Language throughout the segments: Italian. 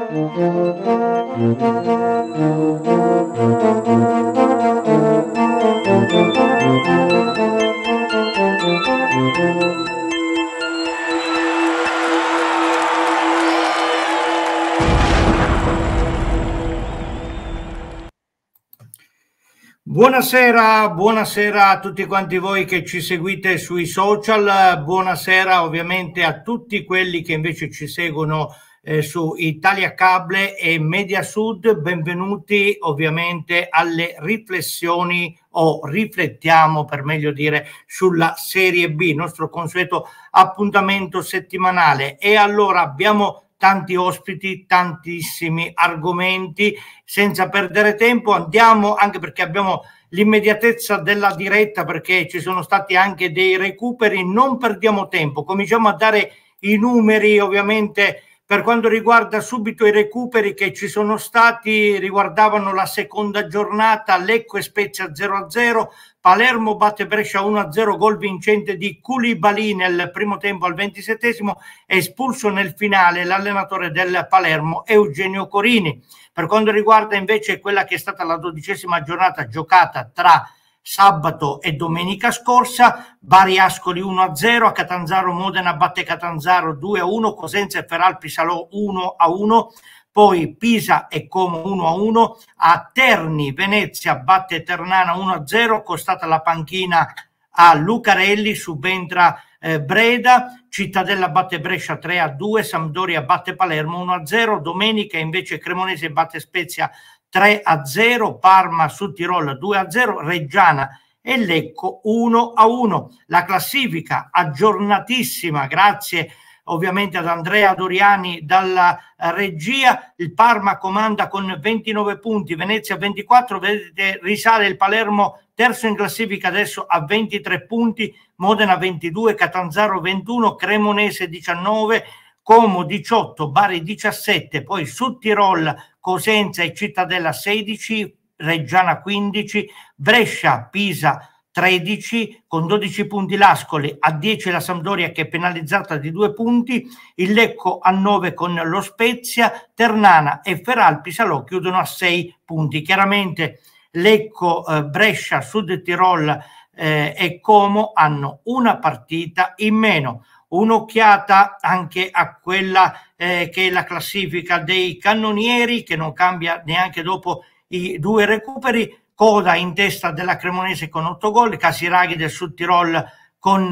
Buonasera, buonasera a tutti quanti voi che ci seguite sui social, buonasera ovviamente a tutti quelli che invece ci seguono su Italia Cable e Media Sud, benvenuti ovviamente alle riflessioni o riflettiamo per meglio dire sulla Serie B, nostro consueto appuntamento settimanale. E allora abbiamo tanti ospiti, tantissimi argomenti, senza perdere tempo andiamo, anche perché abbiamo l'immediatezza della diretta, perché ci sono stati anche dei recuperi, non perdiamo tempo, cominciamo a dare i numeri ovviamente per quanto riguarda subito i recuperi che ci sono stati, riguardavano la seconda giornata, Lecco e Spezia 0-0, Palermo batte Brescia 1-0, gol vincente di Koulibaly nel primo tempo al 27esimo, espulso nel finale l'allenatore del Palermo Eugenio Corini. Per quanto riguarda invece quella che è stata la 12ª giornata giocata tra sabato e domenica scorsa, Bari Ascoli 1-0, a Catanzaro Modena batte Catanzaro 2-1, Cosenza e Feralpi Salò 1-1, poi Pisa e Como 1-1, a Terni Venezia batte Ternana 1-0, costata la panchina a Lucarelli, subentra Breda, Cittadella batte Brescia 3-2, Sampdoria batte Palermo 1-0, domenica invece Cremonese batte Spezia 3-0, Parma su Tirol 2-0, Reggiana e Lecco 1-1. La classifica aggiornatissima, grazie ovviamente ad Andrea Doriani dalla regia. Il Parma comanda con 29 punti, Venezia 24, vedete risale il Palermo terzo in classifica adesso a 23 punti, Modena 22, Catanzaro 21, Cremonese 19, Como 18, Bari 17, poi Sud Tirol, Cosenza e Cittadella 16, Reggiana 15, Brescia, Pisa 13, con 12 punti l'Ascoli, a 10 la Sampdoria che è penalizzata di 2 punti, il Lecco a 9 con lo Spezia, Ternana e Feralpi Salò chiudono a 6 punti. Chiaramente Lecco, Brescia, Sud Tirol e Como hanno una partita in meno. Un'occhiata anche a quella che è la classifica dei cannonieri, che non cambia neanche dopo i 2 recuperi. Coda in testa della Cremonese con 8 gol, Casiraghi del Sud Tirol con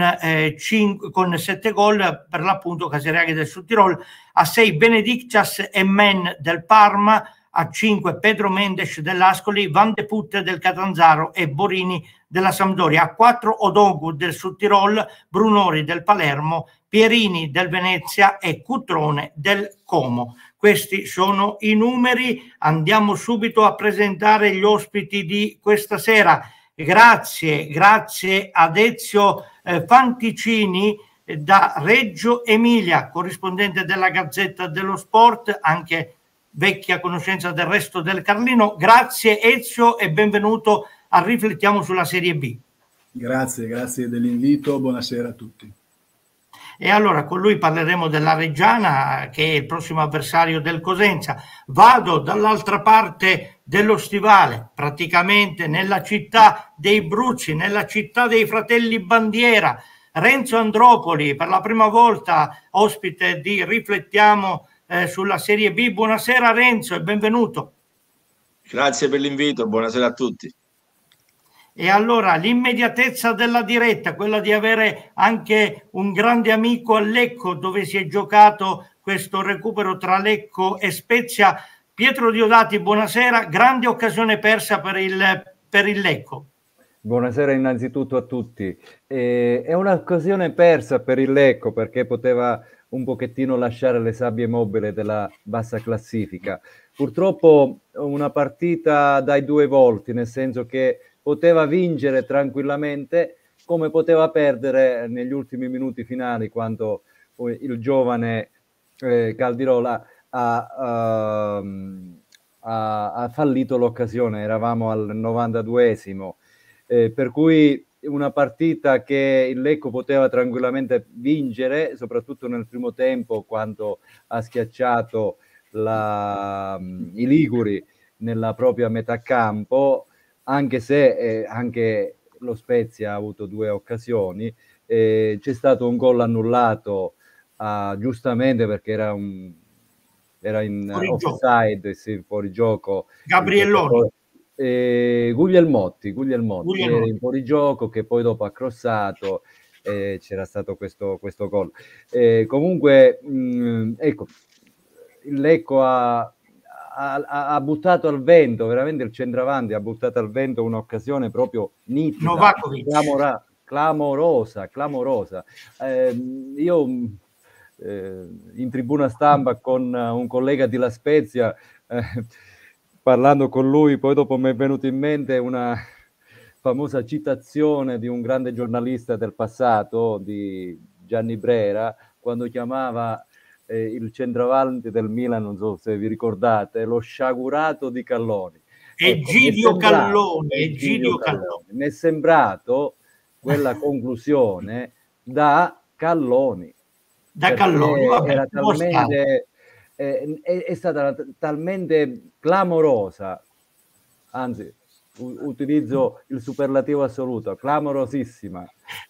7 gol, per l'appunto Casiraghi del Sud Tirol, a 6 Benedictas e Men del Parma, a 5 Pedro Mendes dell'Ascoli, Van de Putte del Catanzaro e Borini della Sampdoria, a 4 Odogu del Sud Tirol, Brunori del Palermo, Pierini del Venezia e Cutrone del Como. Questi sono i numeri, andiamo subito a presentare gli ospiti di questa sera. Grazie ad Ezio Fanticini da Reggio Emilia, corrispondente della Gazzetta dello Sport, anche vecchia conoscenza del Resto del Carlino. Grazie Ezio e benvenuto a Riflettiamo sulla Serie B. Grazie dell'invito, buonasera a tutti. E allora con lui parleremo della Reggiana, che è il prossimo avversario del Cosenza. Vado dall'altra parte dello stivale, praticamente nella città dei Bruzi, nella città dei Fratelli Bandiera. Renzo Andropoli, per la prima volta ospite di Riflettiamo sulla Serie B. Buonasera Renzo e benvenuto. Grazie per l'invito, buonasera a tutti. E allora l'immediatezza della diretta, quella di avere anche un grande amico a Lecco, dove si è giocato questo recupero tra Lecco e Spezia. Pietro Diodati, buonasera, grande occasione persa per il Lecco. Buonasera innanzitutto a tutti. È un'occasione persa per il Lecco perché poteva un pochettino lasciare le sabbie mobili della bassa classifica. Purtroppo una partita dai 2 volti, nel senso che poteva vincere tranquillamente come poteva perdere negli ultimi minuti finali, quando il giovane Caldirola ha fallito l'occasione. Eravamo al 92esimo, per cui una partita che il Lecco poteva tranquillamente vincere, soprattutto nel primo tempo, quando ha schiacciato i liguri nella propria metà campo, anche se anche lo Spezia ha avuto 2 occasioni. C'è stato un gol annullato giustamente perché era in offside, sì, fuori gioco. Gabrielloni. Guglielmotti era in fuorigioco, che poi dopo ha crossato, c'era stato questo gol. Comunque, ecco, il Lecco ha buttato al vento, veramente il centravanti ha buttato al vento un'occasione proprio nitida, Novakovic. clamorosa. Io in tribuna stampa con un collega di La Spezia, parlando con lui, poi dopo mi è venuto in mente una famosa citazione di un grande giornalista del passato, di Gianni Brera, quando chiamava il centravanti del Milan, non so se vi ricordate, lo sciagurato di Calloni. Egidio Calloni. Mi è sembrato quella conclusione da Calloni. Era talmente, è stata talmente clamorosa, anzi utilizzo il superlativo assoluto, clamorosissima.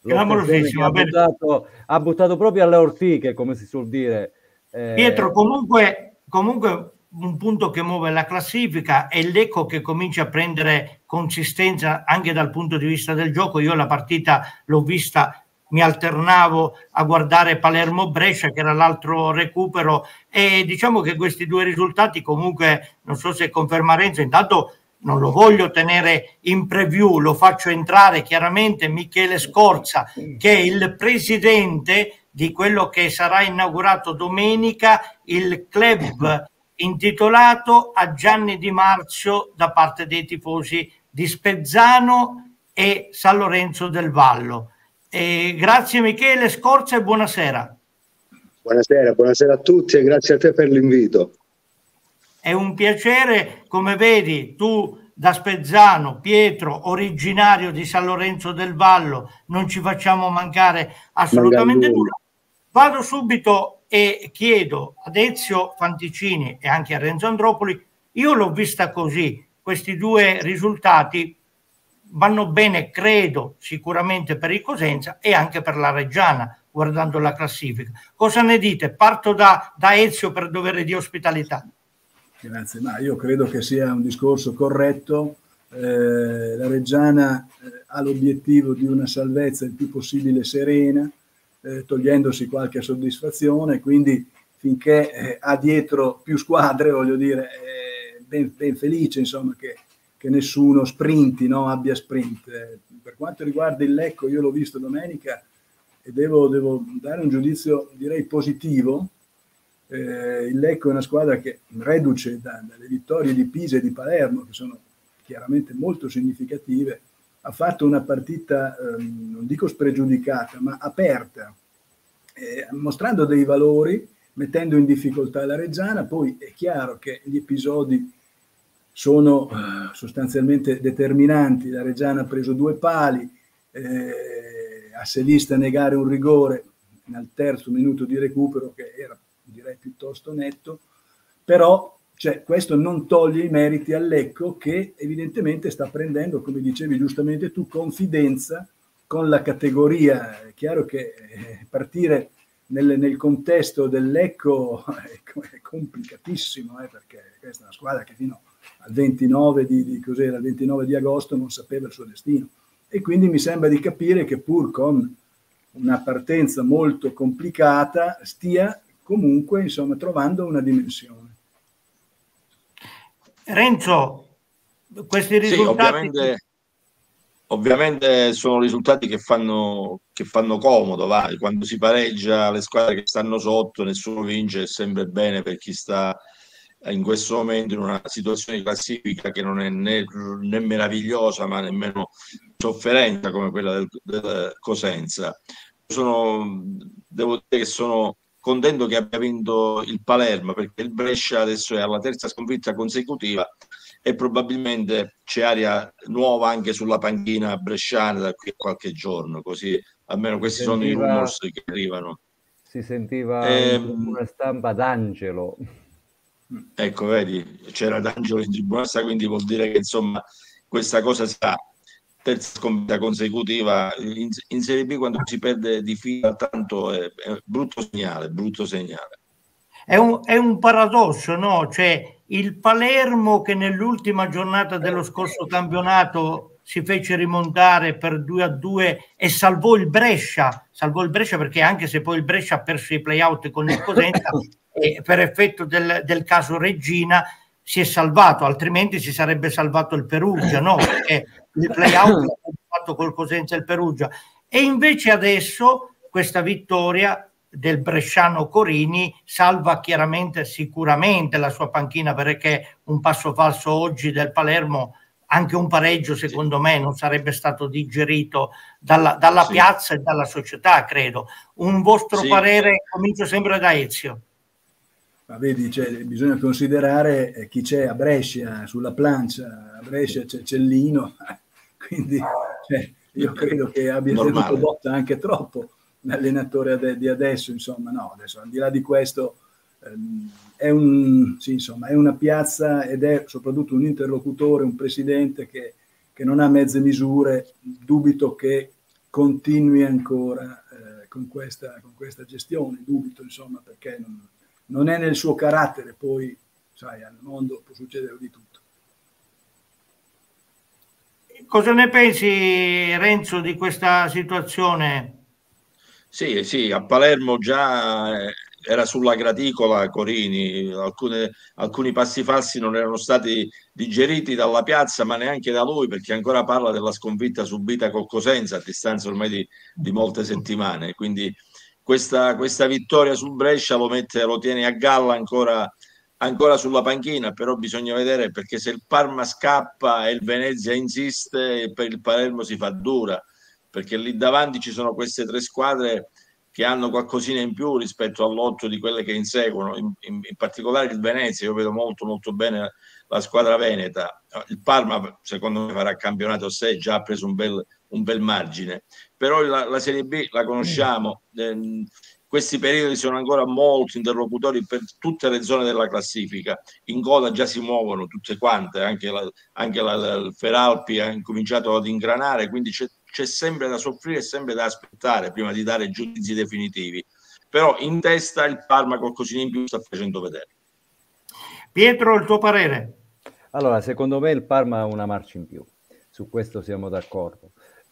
Ha buttato proprio alle ortiche, come si suol dire. Pietro, comunque un punto che muove la classifica è il Lecco che comincia a prendere consistenza anche dal punto di vista del gioco. Io la partita l'ho vista, mi alternavo a guardare Palermo-Brescia, che era l'altro recupero, e diciamo che questi 2 risultati comunque, non so se conferma Renzo, intanto non lo voglio tenere in preview, lo faccio entrare chiaramente Michele Scorza, che è il presidente di quello che sarà inaugurato domenica, il club intitolato a Gianni Di Marzio da parte dei tifosi di Spezzano e San Lorenzo del Vallo. Grazie Michele Scorza e buonasera. Buonasera a tutti e grazie a te per l'invito. È un piacere, come vedi, tu da Spezzano, Pietro, originario di San Lorenzo del Vallo, non ci facciamo mancare assolutamente nulla. Vado subito e chiedo ad Ezio Fanticini e anche a Renzo Andropoli, io l'ho vista così, questi 2 risultati vanno bene, credo, sicuramente per il Cosenza e anche per la Reggiana, guardando la classifica. Cosa ne dite? Parto da Ezio per dovere di ospitalità. Grazie, ma io credo che sia un discorso corretto. La Reggiana ha l'obiettivo di una salvezza il più possibile serena, togliendosi qualche soddisfazione, quindi finché ha dietro più squadre, voglio dire, ben felice insomma che nessuno sprinti, no? Abbia sprint. Per quanto riguarda il Lecco, io l'ho visto domenica e devo dare un giudizio direi positivo. Il Lecco è una squadra che, reduce dalle vittorie di Pisa e di Palermo, che sono chiaramente molto significative, ha fatto una partita, non dico spregiudicata, ma aperta, mostrando dei valori, mettendo in difficoltà la Reggiana. Poi è chiaro che gli episodi sono sostanzialmente determinanti. La Reggiana ha preso 2 pali, a Selista negare un rigore nel terzo minuto di recupero, che era direi piuttosto netto, però questo non toglie i meriti al Lecco, che evidentemente sta prendendo, come dicevi giustamente tu, confidenza con la categoria. È chiaro che partire nel contesto del Lecco è complicatissimo, perché questa è una squadra che fino al 29 il 29 di agosto non sapeva il suo destino, e quindi mi sembra di capire che pur con una partenza molto complicata stia comunque insomma trovando una dimensione. Renzo, questi risultati... Sì, ovviamente sono risultati che fanno comodo, quando si pareggia le squadre che stanno sotto, nessuno vince, è sempre bene per chi sta in questo momento in una situazione di classifica che non è né meravigliosa ma nemmeno sofferente come quella del Cosenza. Devo dire che sono contento che abbia vinto il Palermo, perché il Brescia adesso è alla 3ª sconfitta consecutiva e probabilmente c'è aria nuova anche sulla panchina bresciana da qui a qualche giorno, così almeno questi sono i rumors che arrivano. Si sentiva in una stampa d'Angelo. Ecco, vedi, c'era D'Angelo in tribunale, quindi vuol dire che insomma questa cosa sarà terza sconfitta consecutiva in Serie B quando si perde di fila tanto è brutto segnale, brutto segnale. È un paradosso, no? Cioè il Palermo che nell'ultima giornata dello scorso campionato si fece rimontare per 2-2 e salvò il Brescia perché anche se poi il Brescia ha perso i play-out con il Cosenza per effetto del caso Regina si è salvato, altrimenti si sarebbe salvato il Perugia, no? Perché il play-out l'ha fatto col Cosenza e il Perugia. E invece adesso questa vittoria del bresciano Corini salva chiaramente sicuramente la sua panchina, perché un passo falso oggi del Palermo, anche un pareggio secondo me non sarebbe stato digerito dalla piazza e dalla società, credo. Un vostro parere? Comincio sempre da Ezio. Ma vedi, bisogna considerare chi c'è a Brescia, sulla plancia. A Brescia c'è Cellino, quindi io credo che abbia tenuto botta anche troppo l'allenatore di adesso, insomma, no, adesso al di là di questo è una piazza ed è soprattutto un interlocutore, un presidente che non ha mezze misure. Dubito che continui ancora con questa gestione, dubito, insomma, perché non è nel suo carattere. Poi sai, al mondo può succedere di tutto. Cosa ne pensi, Renzo, di questa situazione? Sì, a Palermo già era sulla graticola Corini, alcuni passi falsi non erano stati digeriti dalla piazza, ma neanche da lui, perché ancora parla della sconfitta subita col Cosenza a distanza ormai di molte settimane. Quindi questa vittoria sul Brescia lo tiene a galla ancora sulla panchina, però bisogna vedere, perché se il Parma scappa e il Venezia insiste, per il Palermo si fa dura, perché lì davanti ci sono queste tre squadre che hanno qualcosina in più rispetto all'8 di quelle che inseguono, in particolare il Venezia. Io vedo molto molto bene la squadra veneta. Il Parma secondo me farà campionato a sé, già ha preso un bel margine, però la Serie B la conosciamo. Questi periodi sono ancora molto interlocutori per tutte le zone della classifica. In coda già si muovono tutte quante, anche il Feralpi ha incominciato ad ingranare, quindi c'è sempre da soffrire e sempre da aspettare prima di dare giudizi definitivi. Però in testa il Parma qualcosina in più sta facendo vedere. Pietro, il tuo parere? Allora, secondo me il Parma ha una marcia in più, su questo siamo d'accordo.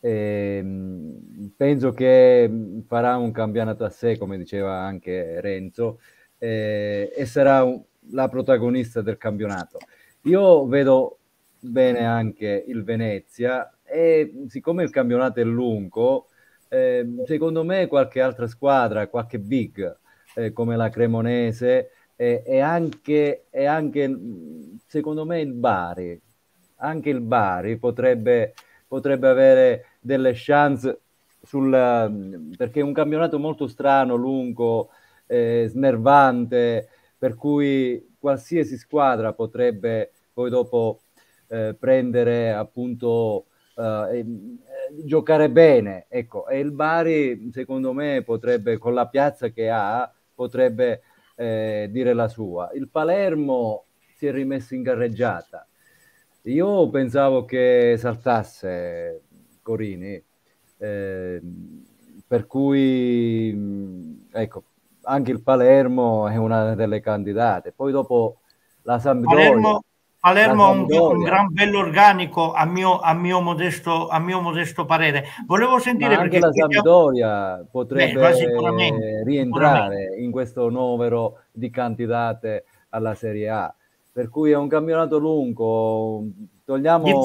Penso che farà un campionato a sé, come diceva anche Renzo, e sarà la protagonista del campionato. Io vedo bene anche il Venezia, e siccome il campionato è lungo, secondo me qualche altra squadra, qualche big come la Cremonese e anche secondo me il Bari, anche il Bari potrebbe avere delle chance perché è un campionato molto strano, lungo, snervante, per cui qualsiasi squadra potrebbe poi dopo prendere appunto giocare bene, ecco. E il Bari secondo me potrebbe, con la piazza che ha, potrebbe dire la sua. Il Palermo si è rimesso in carreggiata. Io pensavo che saltasse Corini, per cui ecco, anche il Palermo è una delle candidate. Poi dopo la Sampdoria. Palermo ha un gran bello organico a mio modesto parere. Volevo sentire, ma anche la Sampdoria potrebbe rientrare in questo novero di candidate alla Serie A, per cui è un campionato lungo. Togliamo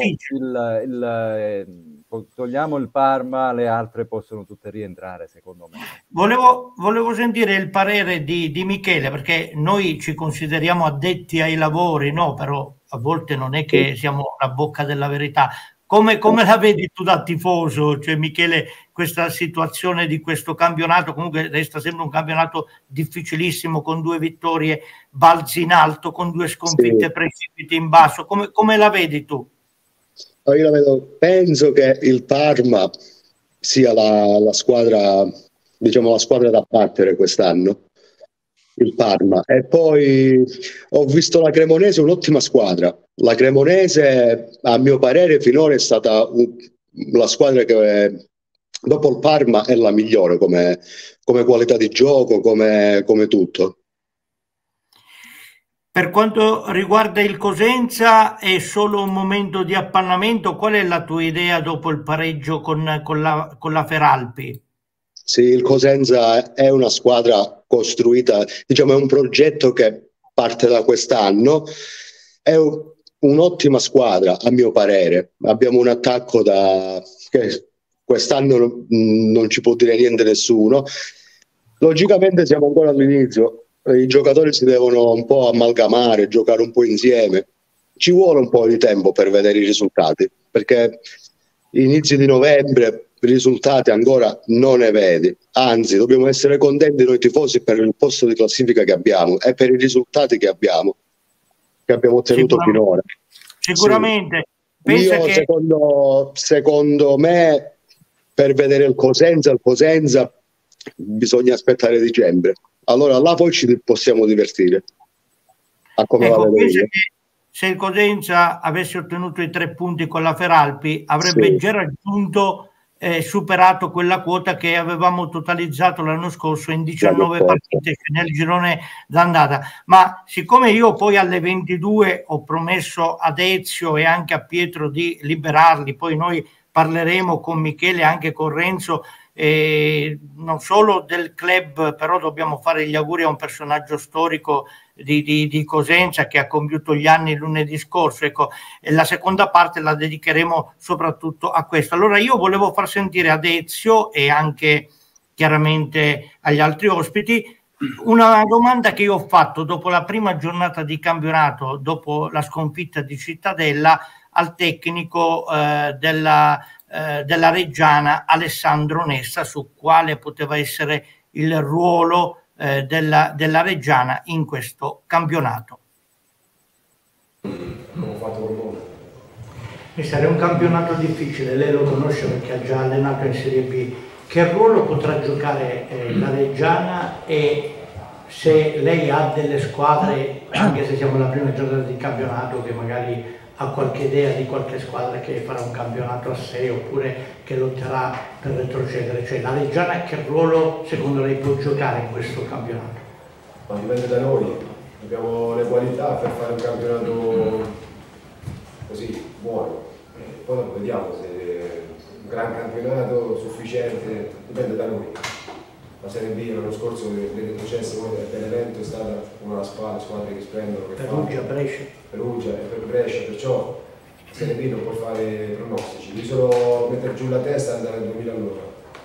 il Parma, le altre possono tutte rientrare, secondo me. Volevo sentire il parere di Michele, perché noi ci consideriamo addetti ai lavori, no? Però a volte non è che siamo la bocca della verità. Come la vedi tu da tifoso? Cioè, Michele, questa situazione di questo campionato, comunque resta sempre un campionato difficilissimo, con 2 vittorie balzi in alto, con 2 sconfitte precipiti in basso. Come la vedi tu? Io penso che il Parma sia la squadra, diciamo, la squadra da battere quest'anno. il Parma. E poi ho visto la Cremonese, un'ottima squadra. La Cremonese, a mio parere, finora è stata la squadra che dopo il Parma è la migliore come qualità di gioco, come tutto. Per quanto riguarda il Cosenza, è solo un momento di appannamento. Qual è la tua idea dopo il pareggio con la Feralpi? Sì, il Cosenza è una squadra costruita, diciamo, è un progetto che parte da quest'anno. È un'ottima squadra, a mio parere. Abbiamo un attacco che quest'anno non ci può dire niente nessuno. Logicamente siamo ancora all'inizio. I giocatori si devono un po' amalgamare, giocare un po' insieme. Ci vuole un po' di tempo per vedere i risultati, perché inizi di novembre i risultati ancora non ne vedi. Anzi, dobbiamo essere contenti noi tifosi per il posto di classifica che abbiamo e per i risultati che abbiamo ottenuto finora. Sicuramente. Sì. Pensa che secondo me, per vedere il Cosenza bisogna aspettare dicembre. Allora là poi ci possiamo divertire a come va vedere. Se il Cosenza avesse ottenuto i 3 punti con la Feralpi, avrebbe già raggiunto, superato quella quota che avevamo totalizzato l'anno scorso in 19 partite nel girone d'andata. Ma siccome io poi alle 22 ho promesso ad Ezio e anche a Pietro di liberarli, poi noi parleremo con Michele e anche con Renzo, non solo del club, però dobbiamo fare gli auguri a un personaggio storico di Cosenza che ha compiuto gli anni lunedì scorso. Ecco, e la seconda parte la dedicheremo soprattutto a questo. Allora io volevo far sentire ad Ezio e anche chiaramente agli altri ospiti una domanda che io ho fatto dopo la prima giornata di campionato, dopo la sconfitta di Cittadella, al tecnico della Reggiana Alessandro Nesta, su quale poteva essere il ruolo della Reggiana in questo campionato. Sarà un campionato difficile, lei lo conosce perché ha già allenato in Serie B. Che ruolo potrà giocare la Reggiana, e se lei ha delle squadre, anche se siamo alla prima giornata di campionato, che magari ha qualche idea di qualche squadra che farà un campionato a sé oppure che lotterà per retrocedere? Cioè la Reggiana che ruolo secondo lei può giocare in questo campionato? Ma dipende da noi, abbiamo le qualità per fare un campionato così buono, poi vediamo se è un gran campionato sufficiente, dipende da noi. La Serie B l'anno scorso le retrocesse dell'evento è stata una alla spalla, squadre che splendono, Perugia, Brescia. Perugia e per Brescia, perciò la Serie B non può fare pronostici, devi solo mettere giù la testa e andare al 2000 all'ora.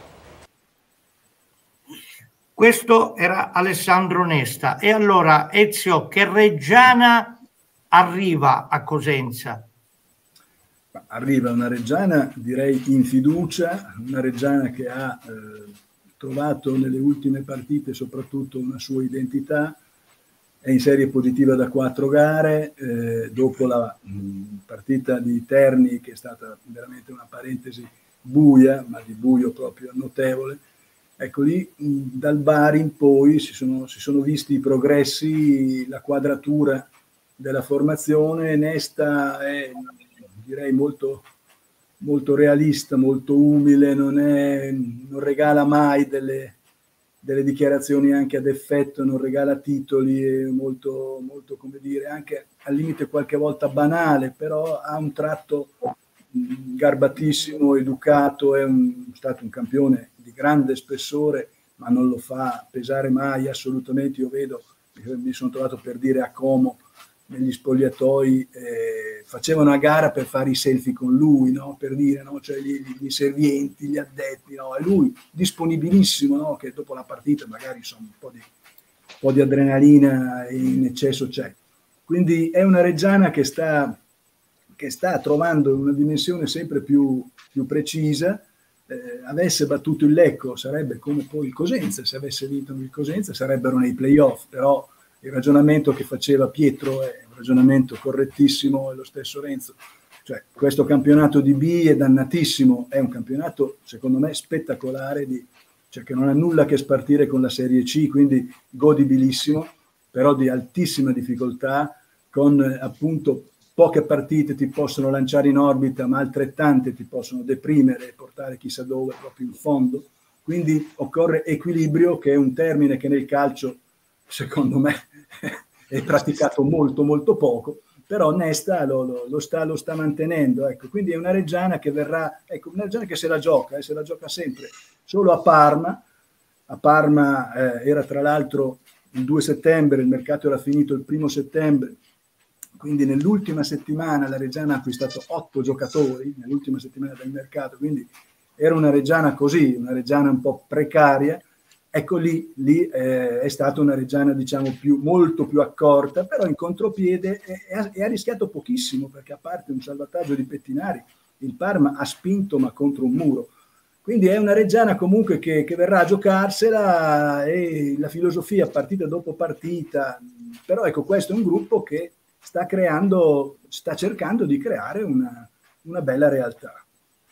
Questo era Alessandro Nesta. E allora, Ezio, che Reggiana arriva a Cosenza? Arriva una Reggiana, direi, in fiducia, una Reggiana che ha trovato nelle ultime partite soprattutto una sua identità, è in serie positiva da 4 gare, dopo la partita di Terni, che è stata veramente una parentesi buia, ma di buio proprio notevole. Ecco, lì dal Bari in poi si sono visti i progressi, la quadratura della formazione. Nesta è, direi, molto realista, molto umile, non regala mai delle dichiarazioni anche ad effetto, non regala titoli, è molto, come dire, anche al limite qualche volta banale, però ha un tratto garbatissimo, educato, è stato un campione di grande spessore, ma non lo fa pesare mai assolutamente. Io vedo, mi sono trovato per dire a Como, negli spogliatoi facevano a gara per fare i selfie con lui, no? Per dire, no? Cioè gli servienti, gli addetti, no? E lui disponibilissimo, no? Che dopo la partita magari insomma un po' di adrenalina in eccesso c'è. Quindi è una Reggiana che sta trovando una dimensione sempre più precisa. Avesse battuto il Lecco sarebbe come poi il Cosenza, se avesse vinto il Cosenza sarebbero nei playoff, però il ragionamento che faceva Pietro è un ragionamento correttissimo, e lo stesso Renzo. Cioè, questo campionato di B è dannatissimo, è un campionato secondo me spettacolare cioè che non ha nulla a che spartire con la Serie C, quindi godibilissimo, però di altissima difficoltà, con appunto poche partite ti possono lanciare in orbita, ma altrettante ti possono deprimere e portare chissà dove, proprio in fondo. Quindi occorre equilibrio, che è un termine che nel calcio, secondo me, è praticato molto molto poco, però Nesta lo sta mantenendo. Ecco. Quindi è una Reggiana che verrà, ecco, una Reggiana che se la gioca sempre. Solo a Parma era tra l'altro il 2 settembre, il mercato era finito il 1 settembre, quindi nell'ultima settimana la Reggiana ha acquistato 8 giocatori, nell'ultima settimana del mercato, quindi era una Reggiana così, una Reggiana un po' precaria. Ecco, lì è stata una Reggiana, diciamo, molto più accorta, però in contropiede e ha rischiato pochissimo, perché a parte un salvataggio di Pettinari, il Parma ha spinto ma contro un muro. Quindi è una Reggiana comunque che verrà a giocarsela, e la filosofia partita dopo partita, però ecco, questo è un gruppo che sta cercando di creare una bella realtà.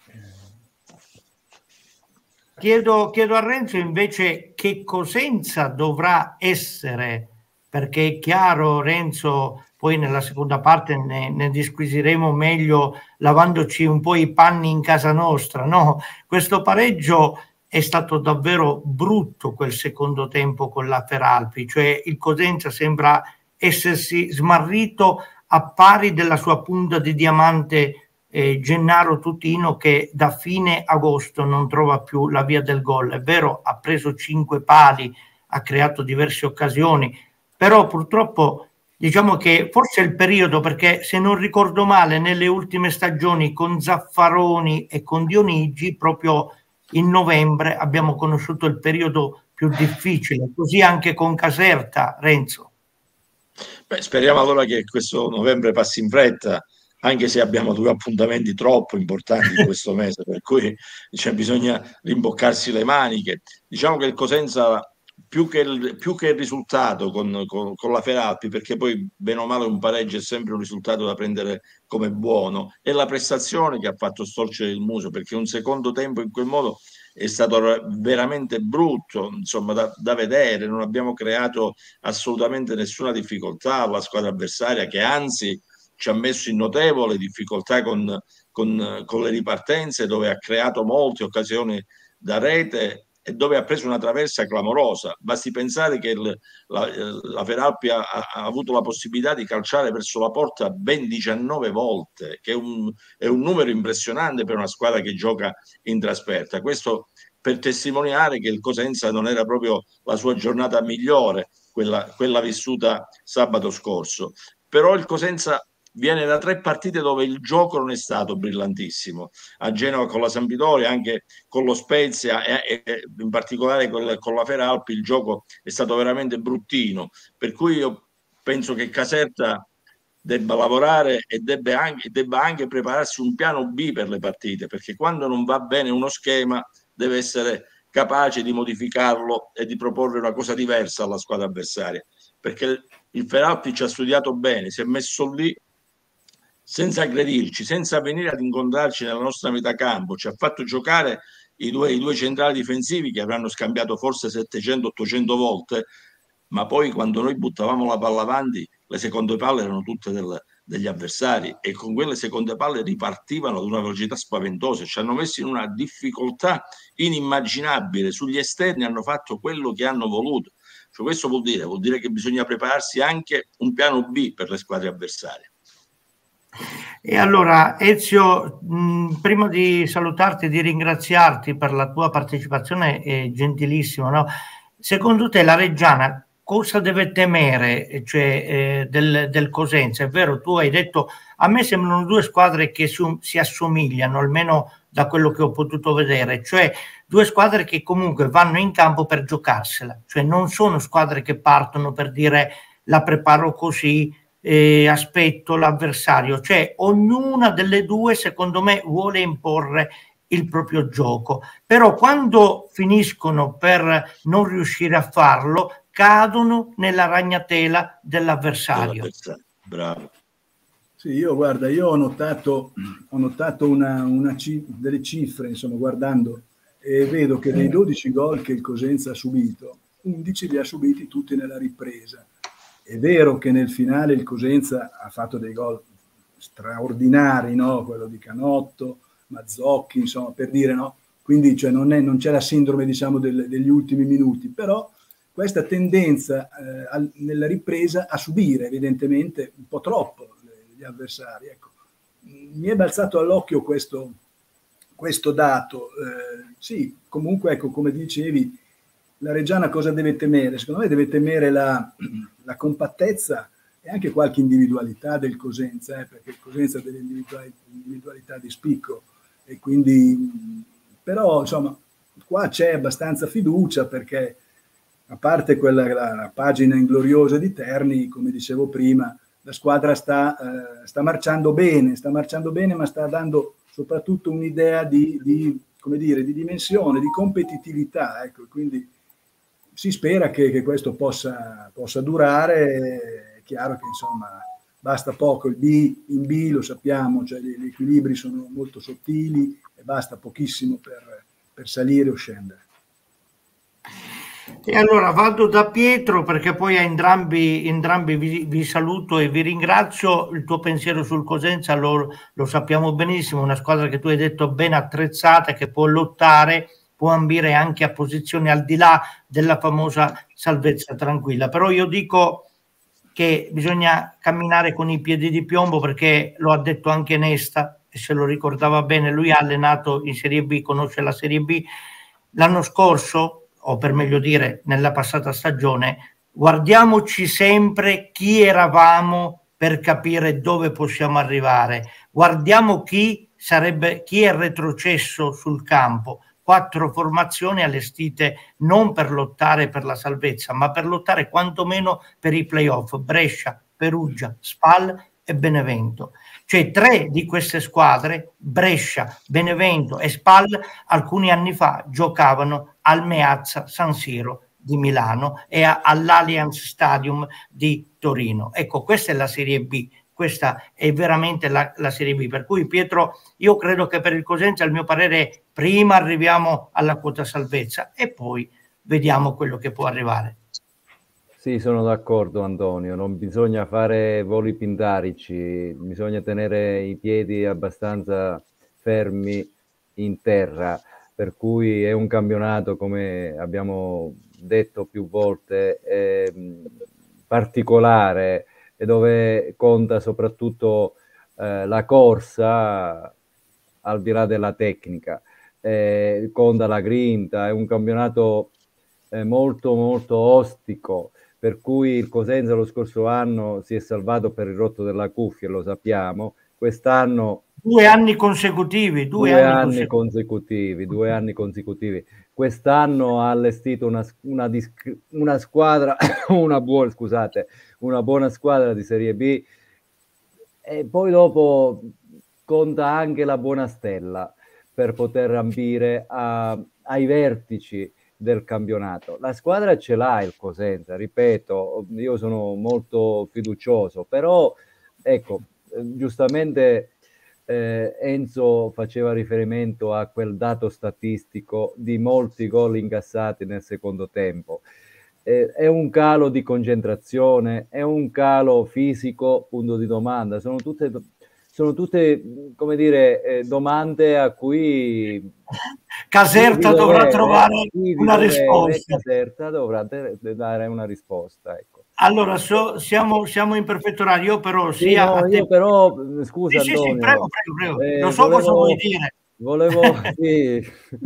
Chiedo a Renzo invece che Cosenza dovrà essere, perché è chiaro, Renzo, poi nella seconda parte ne disquisiremo meglio lavandoci un po' i panni in casa nostra, no? Questo pareggio è stato davvero brutto, quel secondo tempo con la Feralpi, cioè il Cosenza sembra essersi smarrito a pari della sua punta di diamante Gennaro Tutino, che da fine agosto non trova più la via del gol. È vero, ha preso 5 pali, ha creato diverse occasioni, però purtroppo diciamo che forse è il periodo, perché se non ricordo male nelle ultime stagioni con Zaffaroni e con Dionigi proprio in novembre abbiamo conosciuto il periodo più difficile, così anche con Caserta, Renzo. Beh, speriamo allora che questo novembre passi in fretta, anche se abbiamo 2 appuntamenti troppo importanti in questo mese, per cui bisogna rimboccarsi le maniche. Diciamo che il Cosenza, più che il risultato con la Feralpi, perché poi bene o male un pareggio è sempre un risultato da prendere come buono, è la prestazione che ha fatto storcere il muso, perché un secondo tempo in quel modo è stato veramente brutto, insomma, da vedere. Non abbiamo creato assolutamente nessuna difficoltà alla squadra avversaria, che anzi ci ha messo in notevole difficoltà con le ripartenze, dove ha creato molte occasioni da rete e dove ha preso una traversa clamorosa. Basti pensare che la Feralpi ha avuto la possibilità di calciare verso la porta ben 19 volte, che è un numero impressionante per una squadra che gioca in trasferta. Questo per testimoniare che il Cosenza non era proprio la sua giornata migliore, quella vissuta sabato scorso. Però il Cosenza viene da 3 partite dove il gioco non è stato brillantissimo, a Genova con la Sampdoria, anche con lo Spezia e in particolare con la Feralpi il gioco è stato veramente bruttino, per cui io penso che Caserta debba lavorare e debba anche prepararsi un piano B per le partite, perché quando non va bene uno schema deve essere capace di modificarlo e di proporre una cosa diversa alla squadra avversaria, perché il Feralpi ci ha studiato bene, si è messo lì senza aggredirci, senza venire ad incontrarci nella nostra metà campo, ci ha fatto giocare i due centrali difensivi che avranno scambiato forse 700-800 volte, ma poi quando noi buttavamo la palla avanti, le seconde palle erano tutte degli avversari, e con quelle seconde palle ripartivano ad una velocità spaventosa, ci hanno messo in una difficoltà inimmaginabile. Sugli esterni hanno fatto quello che hanno voluto. Cioè, questo vuol dire che bisogna prepararsi anche un piano B per le squadre avversarie. E allora Ezio, prima di salutarti e di ringraziarti per la tua partecipazione gentilissima, no? Secondo te la Reggiana cosa deve temere, cioè, del Cosenza? È vero, tu hai detto, a me sembrano 2 squadre che si assomigliano, almeno da quello che ho potuto vedere, cioè 2 squadre che comunque vanno in campo per giocarsela, cioè non sono squadre che partono per dire la preparo così, aspetto l'avversario, cioè ognuna delle 2 secondo me vuole imporre il proprio gioco, però quando finiscono per non riuscire a farlo cadono nella ragnatela dell'avversario. Bravo. Sì, io ho notato delle cifre, insomma, guardando e vedo che dei 12 gol che il Cosenza ha subito, 11 li ha subiti tutti nella ripresa. È vero che nel finale il Cosenza ha fatto dei gol straordinari, no? Quello di Canotto, Mazzocchi, insomma, per dire, no? Quindi cioè, non c'è la sindrome, diciamo, degli ultimi minuti, però questa tendenza nella ripresa a subire evidentemente un po' troppo gli avversari. Ecco. Mi è balzato all'occhio questo dato. Sì, comunque, ecco, come dicevi, la Reggiana cosa deve temere? Secondo me deve temere la compattezza e anche qualche individualità del Cosenza, perché il Cosenza ha delle individualità di spicco, e quindi, però, insomma, qua c'è abbastanza fiducia, perché a parte la pagina ingloriosa di Terni, come dicevo prima, la squadra sta marciando bene, ma sta dando soprattutto un'idea di come dire, di dimensione, di competitività, ecco, quindi si spera che questo possa durare. È chiaro che, insomma, basta poco, in B lo sappiamo, cioè gli equilibri sono molto sottili e basta pochissimo per salire o scendere. E allora vado da Pietro, perché poi a entrambi vi saluto e vi ringrazio. Il tuo pensiero sul Cosenza lo sappiamo benissimo, una squadra che tu hai detto ben attrezzata, che può lottare, può ambire anche a posizioni al di là della famosa salvezza tranquilla. Però io dico che bisogna camminare con i piedi di piombo, perché lo ha detto anche Nesta e se lo ricordava bene. Lui ha allenato in Serie B, conosce la Serie B. L'anno scorso, o per meglio dire nella passata stagione, guardiamoci sempre chi eravamo per capire dove possiamo arrivare. Guardiamo chi è retrocesso sul campo. 4 formazioni allestite non per lottare per la salvezza, ma per lottare quantomeno per i playoff: Brescia, Perugia, Spal e Benevento. Cioè 3 di queste squadre, Brescia, Benevento e Spal, alcuni anni fa giocavano al Meazza San Siro di Milano e all'Allianz Stadium di Torino. Ecco, questa è la Serie B, questa è veramente la Serie B. Per cui, Pietro, io credo che per il Cosenza, il mio parere, prima arriviamo alla quota salvezza e poi vediamo quello che può arrivare. Sì, sono d'accordo, Antonio, non bisogna fare voli pindarici, bisogna tenere i piedi abbastanza fermi in terra, per cui è un campionato, come abbiamo detto più volte, particolare, e dove conta soprattutto la corsa, al di là della tecnica, conta la grinta. È un campionato molto molto ostico, per cui il Cosenza lo scorso anno si è salvato per il rotto della cuffia, lo sappiamo. Quest'anno 2 anni consecutivi, 2 anni consecutivi. Quest'anno ha allestito una squadra, una buona squadra di Serie B, e poi dopo conta anche la buona stella per poter ambire ai vertici del campionato. La squadra ce l'ha il Cosenza, ripeto, io sono molto fiducioso, però ecco, giustamente Enzo faceva riferimento a quel dato statistico di molti gol incassati nel secondo tempo. È un calo di concentrazione, è un calo fisico, punto di domanda. Sono tutte come dire, domande a cui Caserta dovrà trovare una risposta. Caserta dovrà dare una risposta, ecco. Allora, siamo in perfetto orario. Io però sì, no, io però, scusa, sì, Antonio, sì, prego. Lo so cosa vuoi dire. Sì.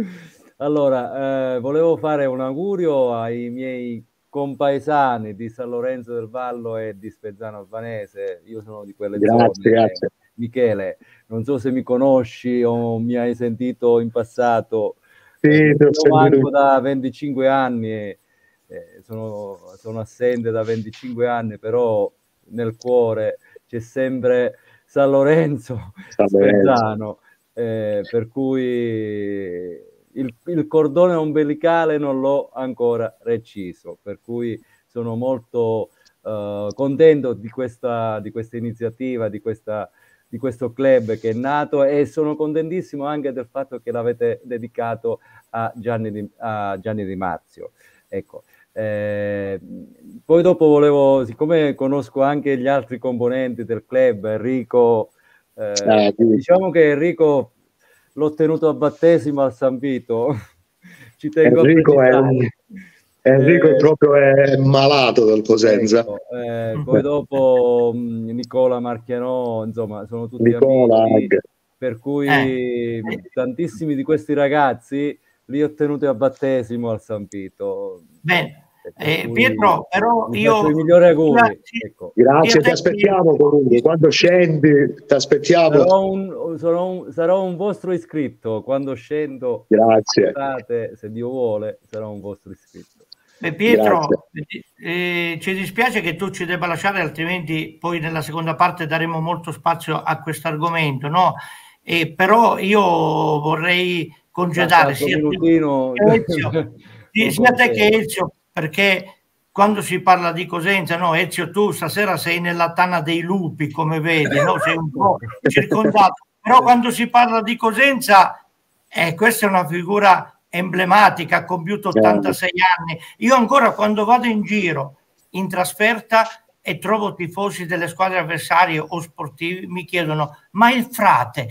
Allora, volevo fare un augurio ai miei compaesani di San Lorenzo del Vallo e di Spezzano Albanese. Io sono di quelle zone. Grazie. Michele, non so se mi conosci o mi hai sentito in passato. Sì, io manco da 25 anni e sono assente da 25 anni, però nel cuore c'è sempre San Lorenzo, Spezzano, per cui il cordone ombelicale non l'ho ancora reciso, per cui sono molto contento di questa iniziativa, di questa di questo club che è nato, e sono contentissimo anche del fatto che l'avete dedicato a Gianni Di Marzio. Ecco. Poi dopo volevo, siccome conosco anche gli altri componenti del club, Enrico, diciamo che Enrico l'ho tenuto a battesimo al San Vito. Ci tengo Enrico a Enrico proprio è malato del Cosenza. Ecco, poi dopo Nicola Marchianò, insomma, sono tutti Nicola amici, anche. per cui tantissimi di questi ragazzi li ho tenuti a battesimo al San Vito. Bene. Pietro, però io i migliori auguri. Ecco. Grazie, ti aspettiamo comunque, quando scendi ti aspettiamo. Sarò un vostro iscritto quando scendo. Grazie. Se Dio vuole, sarò un vostro iscritto. Pietro, ci dispiace che tu ci debba lasciare, altrimenti poi nella seconda parte daremo molto spazio a questo argomento, no? Però io vorrei congedare sia te che Ezio, perché quando si parla di Cosenza, no, Ezio, tu stasera sei nella tana dei lupi, come vedi, no? Sei un po' circondato, però quando si parla di Cosenza, questa è una figura emblematica, ha compiuto 86 anni. Io ancora quando vado in giro in trasferta e trovo tifosi delle squadre avversarie o sportivi, mi chiedono: ma il frate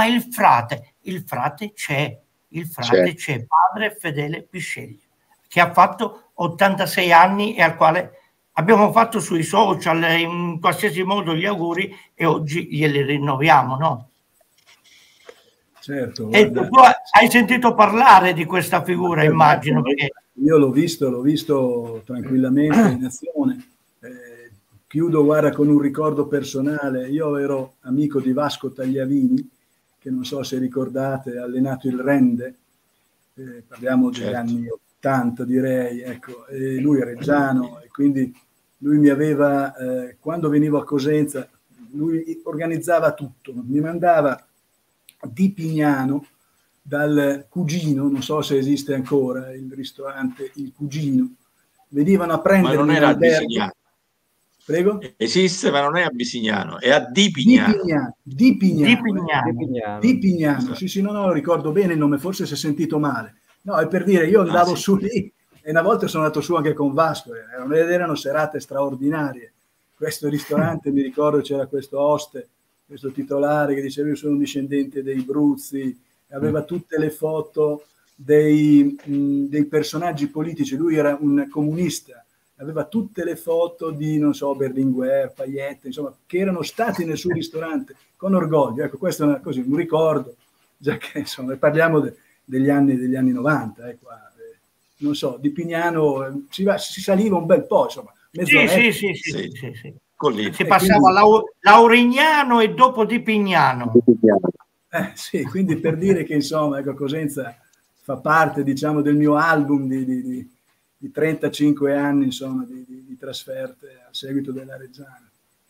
c'è, c'è, padre Fedele Pisceglie, che ha fatto 86 anni e al quale abbiamo fatto sui social in qualsiasi modo gli auguri, e oggi glieli rinnoviamo, no? Certo. E tu hai sentito parlare di questa figura, immagino. Perché... Io l'ho visto tranquillamente in azione. Chiudo, guarda, con un ricordo personale. Io ero amico di Vasco Tagliavini, che non so se ricordate, ha allenato il Rende, parliamo degli anni 80 direi, ecco, e lui è reggiano, e quindi lui mi aveva, quando venivo a Cosenza, lui organizzava tutto, mi mandava di Pignano dal Cugino, non so se esiste ancora il ristorante Il Cugino, venivano a prendere. Ma non era a Bisignano. Prego? Esiste, ma non è a Bisignano, è a Di Pignano. Di Pignano. Sì, no, lo ricordo bene il nome, forse si è sentito male. No, è per dire, io andavo su lì, e una volta sono andato su anche con Vasco, erano serate straordinarie. Questo ristorante, mi ricordo, c'era questo oste, questo titolare che diceva: io sono un discendente dei Bruzzi, aveva tutte le foto dei personaggi politici, lui era un comunista, aveva tutte le foto di, non so, Berlinguer, Payette, insomma, che erano stati nel suo ristorante con orgoglio. Ecco, questo è un ricordo, già che insomma parliamo degli anni 90, non so, di Pignano si saliva un bel po', insomma. Sì. Si passava Laurignano e dopo Di Pignano. Sì, quindi per dire che insomma, ecco, Cosenza fa parte, diciamo, del mio album di 35 anni, insomma, di trasferte a seguito della Reggiana.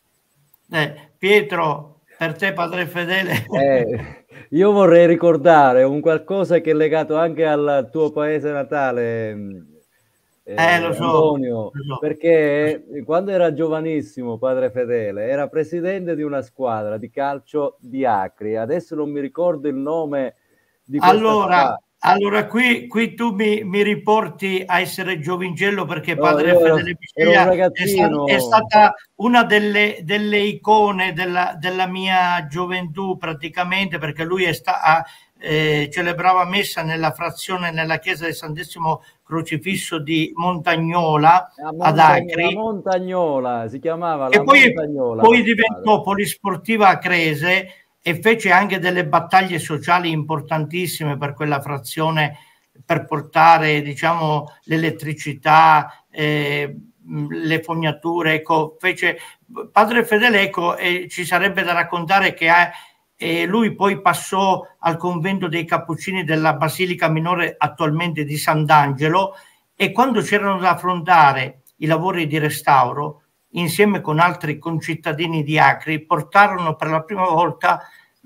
Pietro, per te, padre Fedele. Io vorrei ricordare un qualcosa che è legato anche al tuo paese natale, lo so, Antonio, perché quando era giovanissimo padre Fedele era presidente di una squadra di calcio di Acri, adesso non mi ricordo il nome di questa squadra. Allora qui tu mi riporti a essere giovincello, perché padre Fedele Pisceglia è stata una delle icone della mia gioventù, praticamente, perché lui celebrava messa nella frazione, nella chiesa del Santissimo Crocifisso di Montagnola, ad Acri. Montagnola si chiamava, e poi diventò polisportiva Acrese, e fece anche delle battaglie sociali importantissime per quella frazione, per portare, diciamo, l'elettricità, le fognature. Ecco, padre Fedele, ecco, ci sarebbe da raccontare che lui poi passò al convento dei Cappuccini della Basilica Minore, attualmente di Sant'Angelo, e quando c'erano da affrontare i lavori di restauro, insieme con altri concittadini di Acri, portarono per la prima volta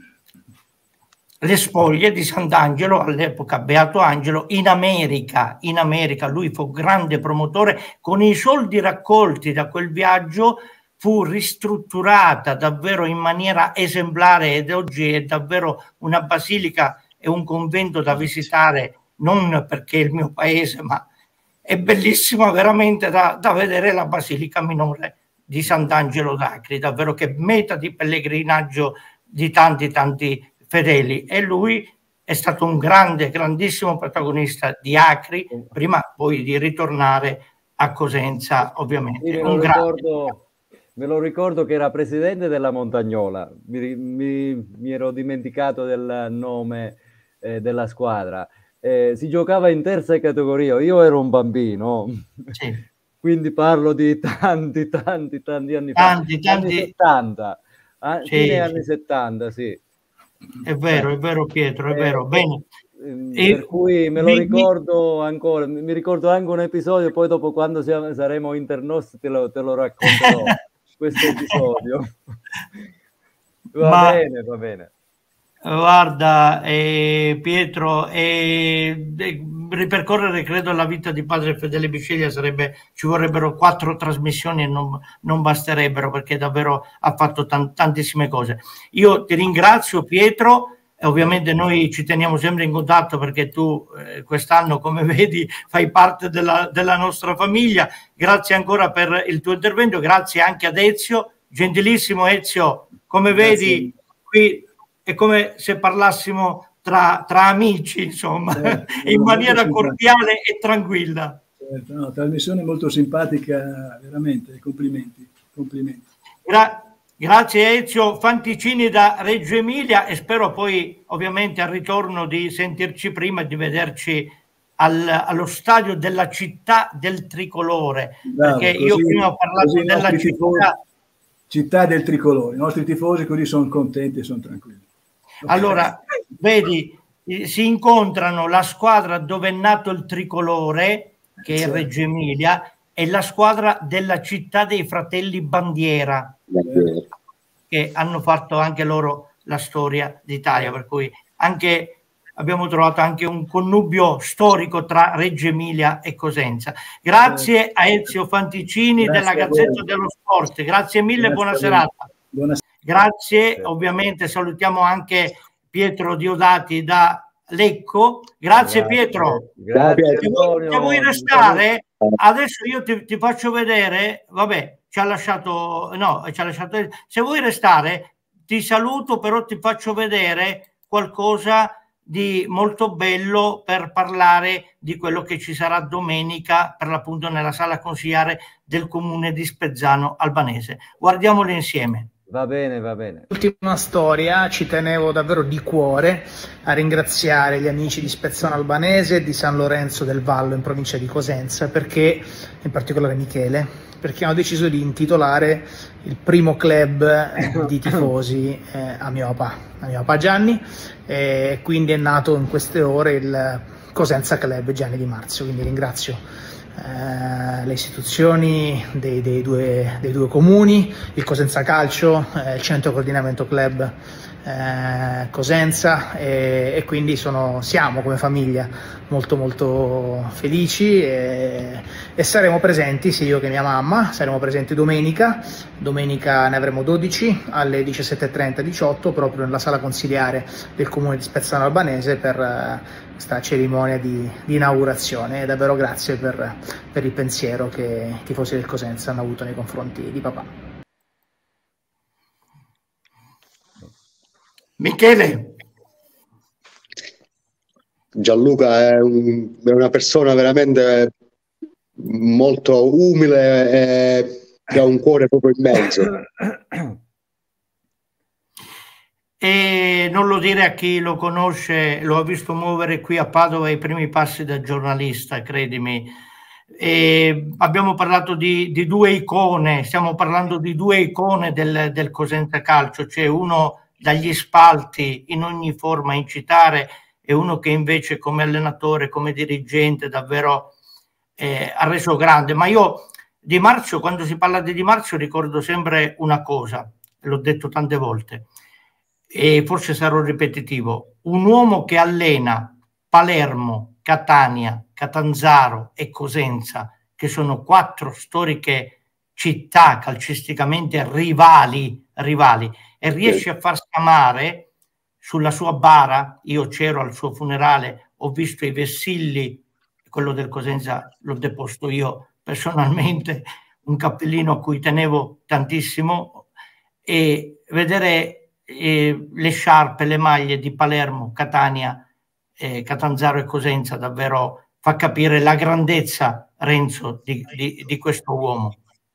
le spoglie di Sant'Angelo, all'epoca Beato Angelo, in America. Lui fu grande promotore. Con i soldi raccolti da quel viaggio fu ristrutturata davvero in maniera esemplare ed oggi è davvero una basilica e un convento da visitare, non perché è il mio paese, ma è bellissimo veramente da vedere la basilica minore di Sant'Angelo d'Acri, davvero che meta di pellegrinaggio di tanti fedeli, e lui è stato un grandissimo protagonista di Acri, prima poi di ritornare a Cosenza, ovviamente. Me lo ricordo che era presidente della Montagnola, mi ero dimenticato del nome della squadra. Si giocava in terza categoria, io ero un bambino, sì. Quindi parlo di tanti anni fa, anni 70, sì, fine anni 70, sì. È vero Pietro, è vero, bene. Per cui me lo ricordo ancora, mi ricordo anche un episodio, poi dopo quando saremo internos te lo racconterò, questo episodio. Va bene. Guarda, Pietro, ripercorrere credo la vita di padre Fedele Bisceglia ci vorrebbero 4 trasmissioni e non basterebbero, perché davvero ha fatto tantissime cose. Io ti ringrazio, Pietro, e ovviamente noi ci teniamo sempre in contatto, perché tu quest'anno, come vedi, fai parte della nostra famiglia. Grazie ancora per il tuo intervento, grazie anche ad Ezio, gentilissimo Ezio, come vedi qui è come se parlassimo tra amici, insomma, in maniera cordiale e tranquilla. Certo, no, trasmissione molto simpatica, veramente, complimenti. Grazie Ezio Fanticini da Reggio Emilia, e spero poi ovviamente al ritorno di sentirci prima e di vederci allo stadio della città del tricolore. Bravo, perché io prima ho parlato della città del tricolore, i nostri tifosi così sono contenti e sono tranquilli. Allora, vedi, si incontrano la squadra dove è nato il tricolore, che è Reggio Emilia, e la squadra della città dei fratelli Bandiera, che hanno fatto anche loro la storia d'Italia, per cui abbiamo trovato anche un connubio storico tra Reggio Emilia e Cosenza. Grazie a Ezio Fanticini della Gazzetta dello Sport, grazie mille, buona serata. Grazie, ovviamente salutiamo anche Pietro Diodati da Lecco. Grazie Pietro. Grazie. Se vuoi restare, adesso io ti faccio vedere, vabbè, ci ha lasciato, se vuoi restare ti saluto, però ti faccio vedere qualcosa di molto bello per parlare di quello che ci sarà domenica, per l'appunto nella sala consigliare del comune di Spezzano Albanese. Guardiamolo insieme. Va bene. Ultima storia, ci tenevo davvero di cuore a ringraziare gli amici di Spezzano Albanese e di San Lorenzo del Vallo in provincia di Cosenza, perché, in particolare Michele, perché hanno deciso di intitolare il primo club di tifosi a mio papà Gianni, e quindi è nato in queste ore il Cosenza Club Gianni Di Marzio, quindi ringrazio le istituzioni dei due comuni, il Cosenza Calcio, il Centro Coordinamento Club Cosenza, e quindi siamo come famiglia molto felici, e saremo presenti, sia io che mia mamma, saremo presenti domenica ne avremo 12 alle 17:30-18 proprio nella sala consiliare del comune di Spezzano Albanese per questa cerimonia di inaugurazione. E davvero grazie per il pensiero che i tifosi del Cosenza hanno avuto nei confronti di papà. Michele. Gianluca è una persona veramente molto umile e che ha un cuore proprio immenso. E non lo dire a chi lo conosce, lo ha visto muovere qui a Padova i primi passi da giornalista, credimi. E abbiamo parlato di due icone, stiamo parlando di due icone del Cosenza Calcio, c'è uno dagli spalti in ogni forma incitare, e uno che invece come allenatore, come dirigente davvero ha reso grande. Ma io Di Marzio, quando si parla di Di Marzio, ricordo sempre una cosa, l'ho detto tante volte e forse sarò ripetitivo: un uomo che allena Palermo, Catania, Catanzaro e Cosenza, che sono 4 storiche città calcisticamente rivali, e riesce a far scamare sulla sua bara. Io c'ero al suo funerale, ho visto i vessilli, quello del Cosenza l'ho deposto io personalmente, un cappellino a cui tenevo tantissimo, e vedere le sciarpe, le maglie di Palermo, Catania, Catanzaro e Cosenza davvero fa capire la grandezza, Renzo, di questo uomo.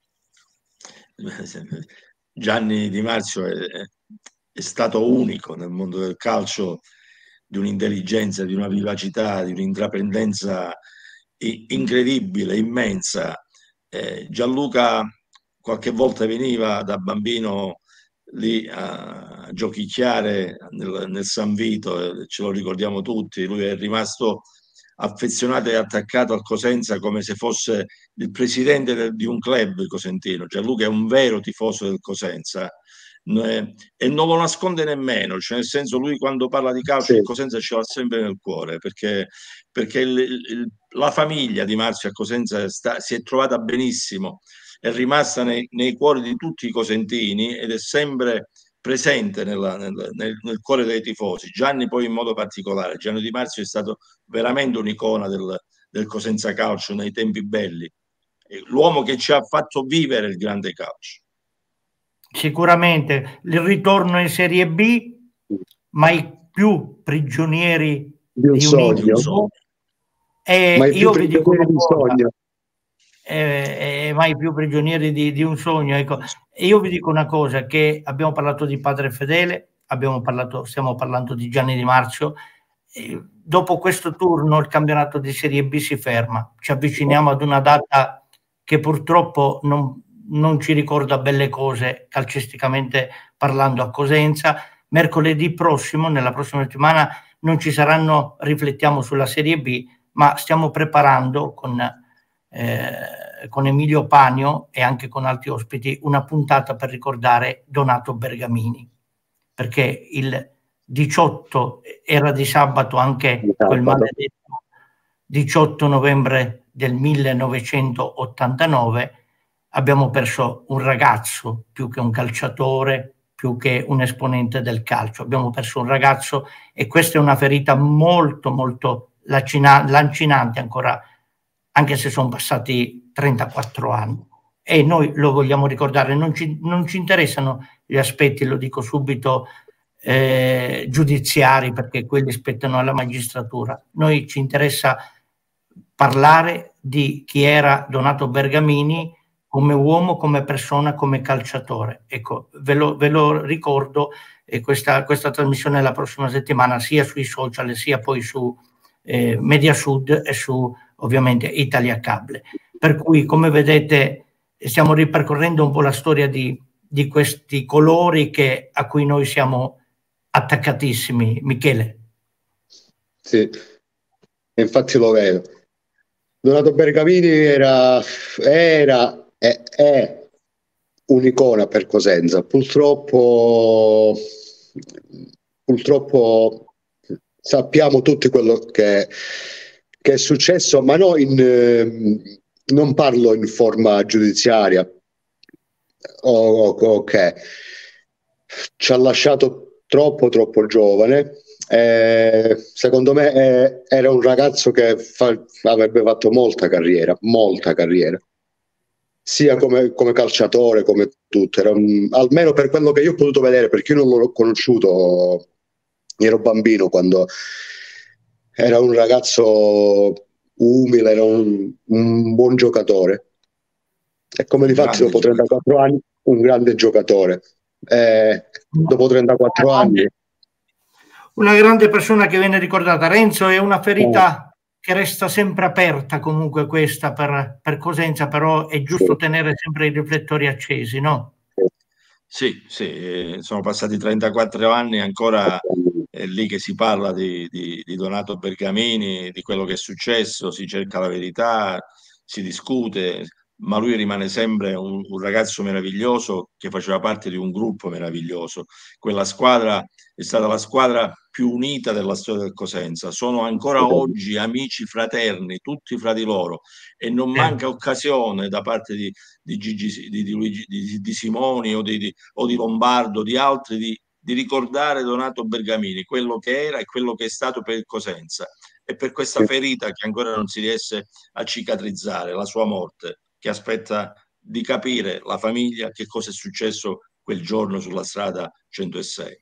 Gianni Di Marzio è stato unico nel mondo del calcio, di un'intelligenza, di una vivacità, di un'intraprendenza incredibile, immensa. Gianluca qualche volta veniva da bambino lì a giochicchiare nel San Vito, ce lo ricordiamo tutti. Lui è rimasto affezionato e attaccato al Cosenza come se fosse il presidente di un club cosentino. Gianluca è un vero tifoso del Cosenza e non lo nasconde nemmeno, cioè nel senso, lui quando parla di calcio il Cosenza ce l'ha sempre nel cuore, perché la famiglia Di Marzio a Cosenza si è trovata benissimo, è rimasta nei cuori di tutti i cosentini ed è sempre presente nel cuore dei tifosi. Gianni poi in modo particolare, Gianni Di Marzio è stato veramente un'icona del Cosenza calcio nei tempi belli, l'uomo che ci ha fatto vivere il grande calcio. Sicuramente il ritorno in Serie B, mai più prigionieri di un sogno. Io vi dico una cosa, mai più prigionieri di un sogno. Ecco. E io vi dico una cosa, che abbiamo parlato di Padre Fedele, stiamo parlando di Gianni Di Marzio. Dopo questo turno il campionato di Serie B si ferma, ci avviciniamo ad una data che purtroppo non ci ricorda belle cose calcisticamente parlando a Cosenza. Mercoledì prossimo, nella prossima settimana, non ci saranno, riflettiamo sulla Serie B, ma stiamo preparando con Emilio Panio e anche con altri ospiti una puntata per ricordare Donato Bergamini, perché il 18 era di sabato, anche quel maledetto 18 novembre del 1989, abbiamo perso un ragazzo, più che un calciatore, più che un esponente del calcio. Abbiamo perso un ragazzo, e questa è una ferita molto, molto lancinante ancora, anche se sono passati 34 anni. E noi lo vogliamo ricordare. Non ci interessano gli aspetti, lo dico subito, giudiziari, perché quelli spettano alla magistratura. Noi ci interessa parlare di chi era Donato Bergamini come uomo, come persona, come calciatore. Ecco, ve lo ricordo, e questa trasmissione la prossima settimana, sia sui social sia poi su Mediasud e su ovviamente Italia Cable. Per cui, come vedete, stiamo ripercorrendo un po' la storia di questi colori a cui noi siamo attaccatissimi. Michele. Sì, infatti lo vedo. Donato Bergamini era e è un'icona per Cosenza. Purtroppo sappiamo tutti quello che è successo, ma no, non parlo in forma giudiziaria. Ok, ci ha lasciato troppo giovane. Secondo me era un ragazzo che avrebbe fatto molta carriera, sia come calciatore, come tutto. Almeno per quello che io ho potuto vedere, perché io non l'ho conosciuto, ero bambino quando era un ragazzo umile, era un buon giocatore, e come difatti dopo 34 anni un grande giocatore. Dopo 34 anni una grande persona che viene ricordata. Renzo, è una ferita che resta sempre aperta, comunque, questa per Cosenza, però è giusto tenere sempre i riflettori accesi, no? Sì, sono passati 34 anni, ancora è lì che si parla di Donato Bergamini, di quello che è successo, si cerca la verità, si discute, ma lui rimane sempre un ragazzo meraviglioso che faceva parte di un gruppo meraviglioso. Quella squadra è stata la squadra più unita della storia del Cosenza. Sono ancora oggi amici fraterni, tutti fra di loro, e non manca occasione da parte di Gigi, di Simoni o di Lombardo, di altri, di ricordare Donato Bergamini, quello che era e quello che è stato per il Cosenza, e per questa ferita che ancora non si riesce a cicatrizzare, la sua morte, che aspetta di capire la famiglia che cosa è successo quel giorno sulla strada 106.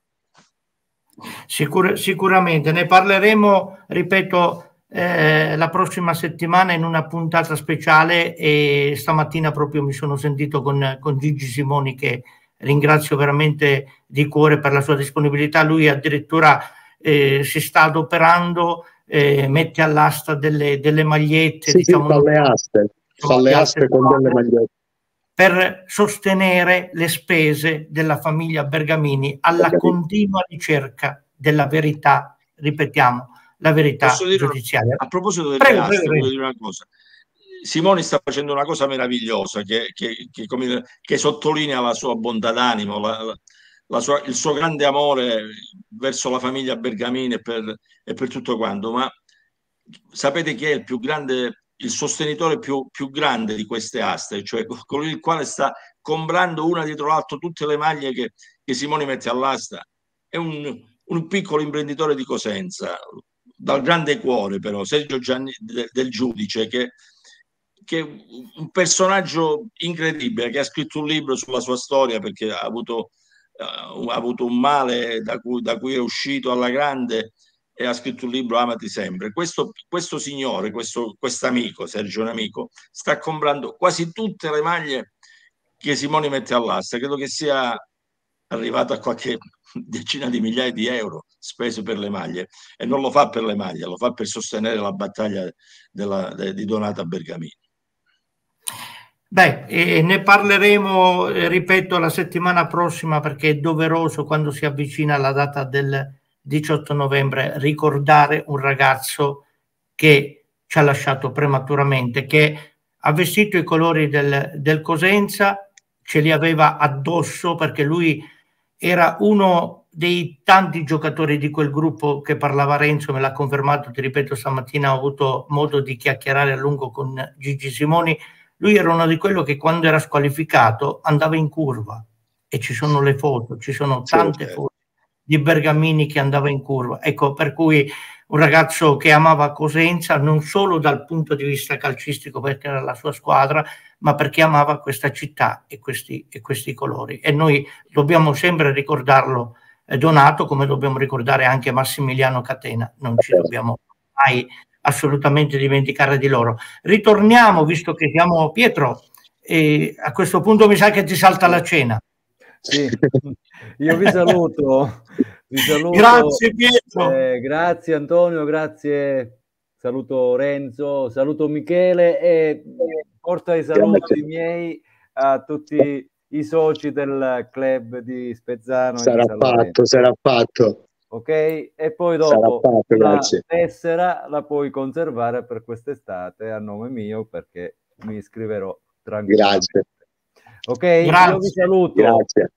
Sicuramente ne parleremo, ripeto, la prossima settimana in una puntata speciale, e stamattina proprio mi sono sentito con Gigi Simoni, che ringrazio veramente di cuore per la sua disponibilità. Lui addirittura si sta adoperando, mette all'asta delle magliette, sì, diciamo, fa le aste con delle magliette, per sostenere le spese della famiglia Bergamini alla continua ricerca della verità, ripetiamo, la verità giudiziaria. A proposito delle aste, voglio dire una cosa. Simoni sta facendo una cosa meravigliosa che sottolinea la sua bontà d'animo, il suo grande amore verso la famiglia Bergamini e per tutto quanto. Ma sapete chi è il più grande, il sostenitore più grande di queste aste, cioè colui il quale sta comprando una dietro l'altro tutte le maglie che Simoni mette all'asta? È un piccolo imprenditore di Cosenza, dal grande cuore, però, Sergio Gianni del Giudice, che è un personaggio incredibile, che ha scritto un libro sulla sua storia, perché ha avuto un male da cui è uscito alla grande, e ha scritto un libro, Amati sempre. Questo signore, quest'amico, Sergio è un amico, sta comprando quasi tutte le maglie che Simoni mette all'asta. Credo che sia arrivato a qualche decina di migliaia di euro spesi per le maglie, e non lo fa per le maglie, lo fa per sostenere la battaglia di Donata Bergamini. Beh, ne parleremo, ripeto, la settimana prossima, perché è doveroso, quando si avvicina la data del 18 novembre, ricordare un ragazzo che ci ha lasciato prematuramente, che ha vestito i colori del Cosenza, ce li aveva addosso, perché lui era uno dei tanti giocatori di quel gruppo che parlava Renzo, me l'ha confermato, ti ripeto, stamattina ho avuto modo di chiacchierare a lungo con Gigi Simoni. Lui era uno di quello che quando era squalificato andava in curva, e ci sono le foto, ci sono tante foto di Bergamini che andava in curva. Ecco, per cui un ragazzo che amava Cosenza non solo dal punto di vista calcistico, perché era la sua squadra, ma perché amava questa città e questi colori. E noi dobbiamo sempre ricordarlo, Donato, come dobbiamo ricordare anche Massimiliano Catena. Non ci dobbiamo mai assolutamente dimenticare di loro. Ritorniamo, visto che siamo, Pietro, e a questo punto mi sa che ti salta la cena. Sì, io vi saluto. Grazie Pietro. Grazie Antonio, grazie. Saluto Renzo, saluto Michele, e porto i saluti miei a tutti i soci del club di Spezzano. Sarà fatto. Ok, e poi dopo la tessera la puoi conservare per quest'estate a nome mio, perché mi iscriverò tranquillamente. Grazie. Ok, grazie. Io vi saluto. Grazie.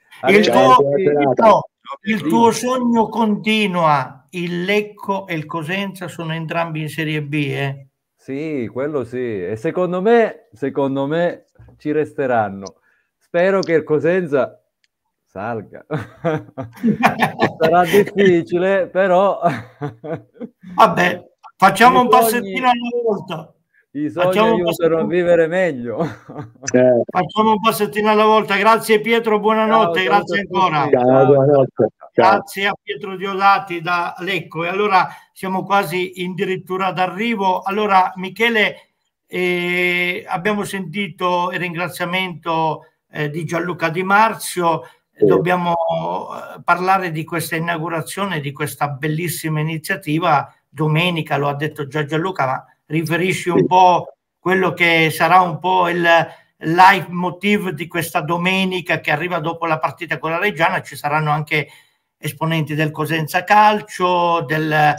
Il tuo sogno continua, il Lecco e il Cosenza sono entrambi in Serie B, eh? Sì, quello sì, e secondo me ci resteranno. Spero che il Cosenza salga. Sarà difficile, però vabbè, facciamo un passettino alla volta. I sogni aiutano a vivere meglio. Facciamo un passettino alla volta. Grazie Pietro, buonanotte. Ciao, grazie ancora. Buonanotte. Grazie a Pietro Diodati da Lecco. E allora siamo quasi addirittura d'arrivo. Allora Michele, abbiamo sentito il ringraziamento di Gianluca Di Marzio. Dobbiamo parlare di questa inaugurazione, di questa bellissima iniziativa. Domenica, lo ha detto già Gianluca, ma riferisci un po' quello che sarà un po' il leitmotiv di questa domenica che arriva dopo la partita con la Reggiana. Ci saranno anche esponenti del Cosenza Calcio, del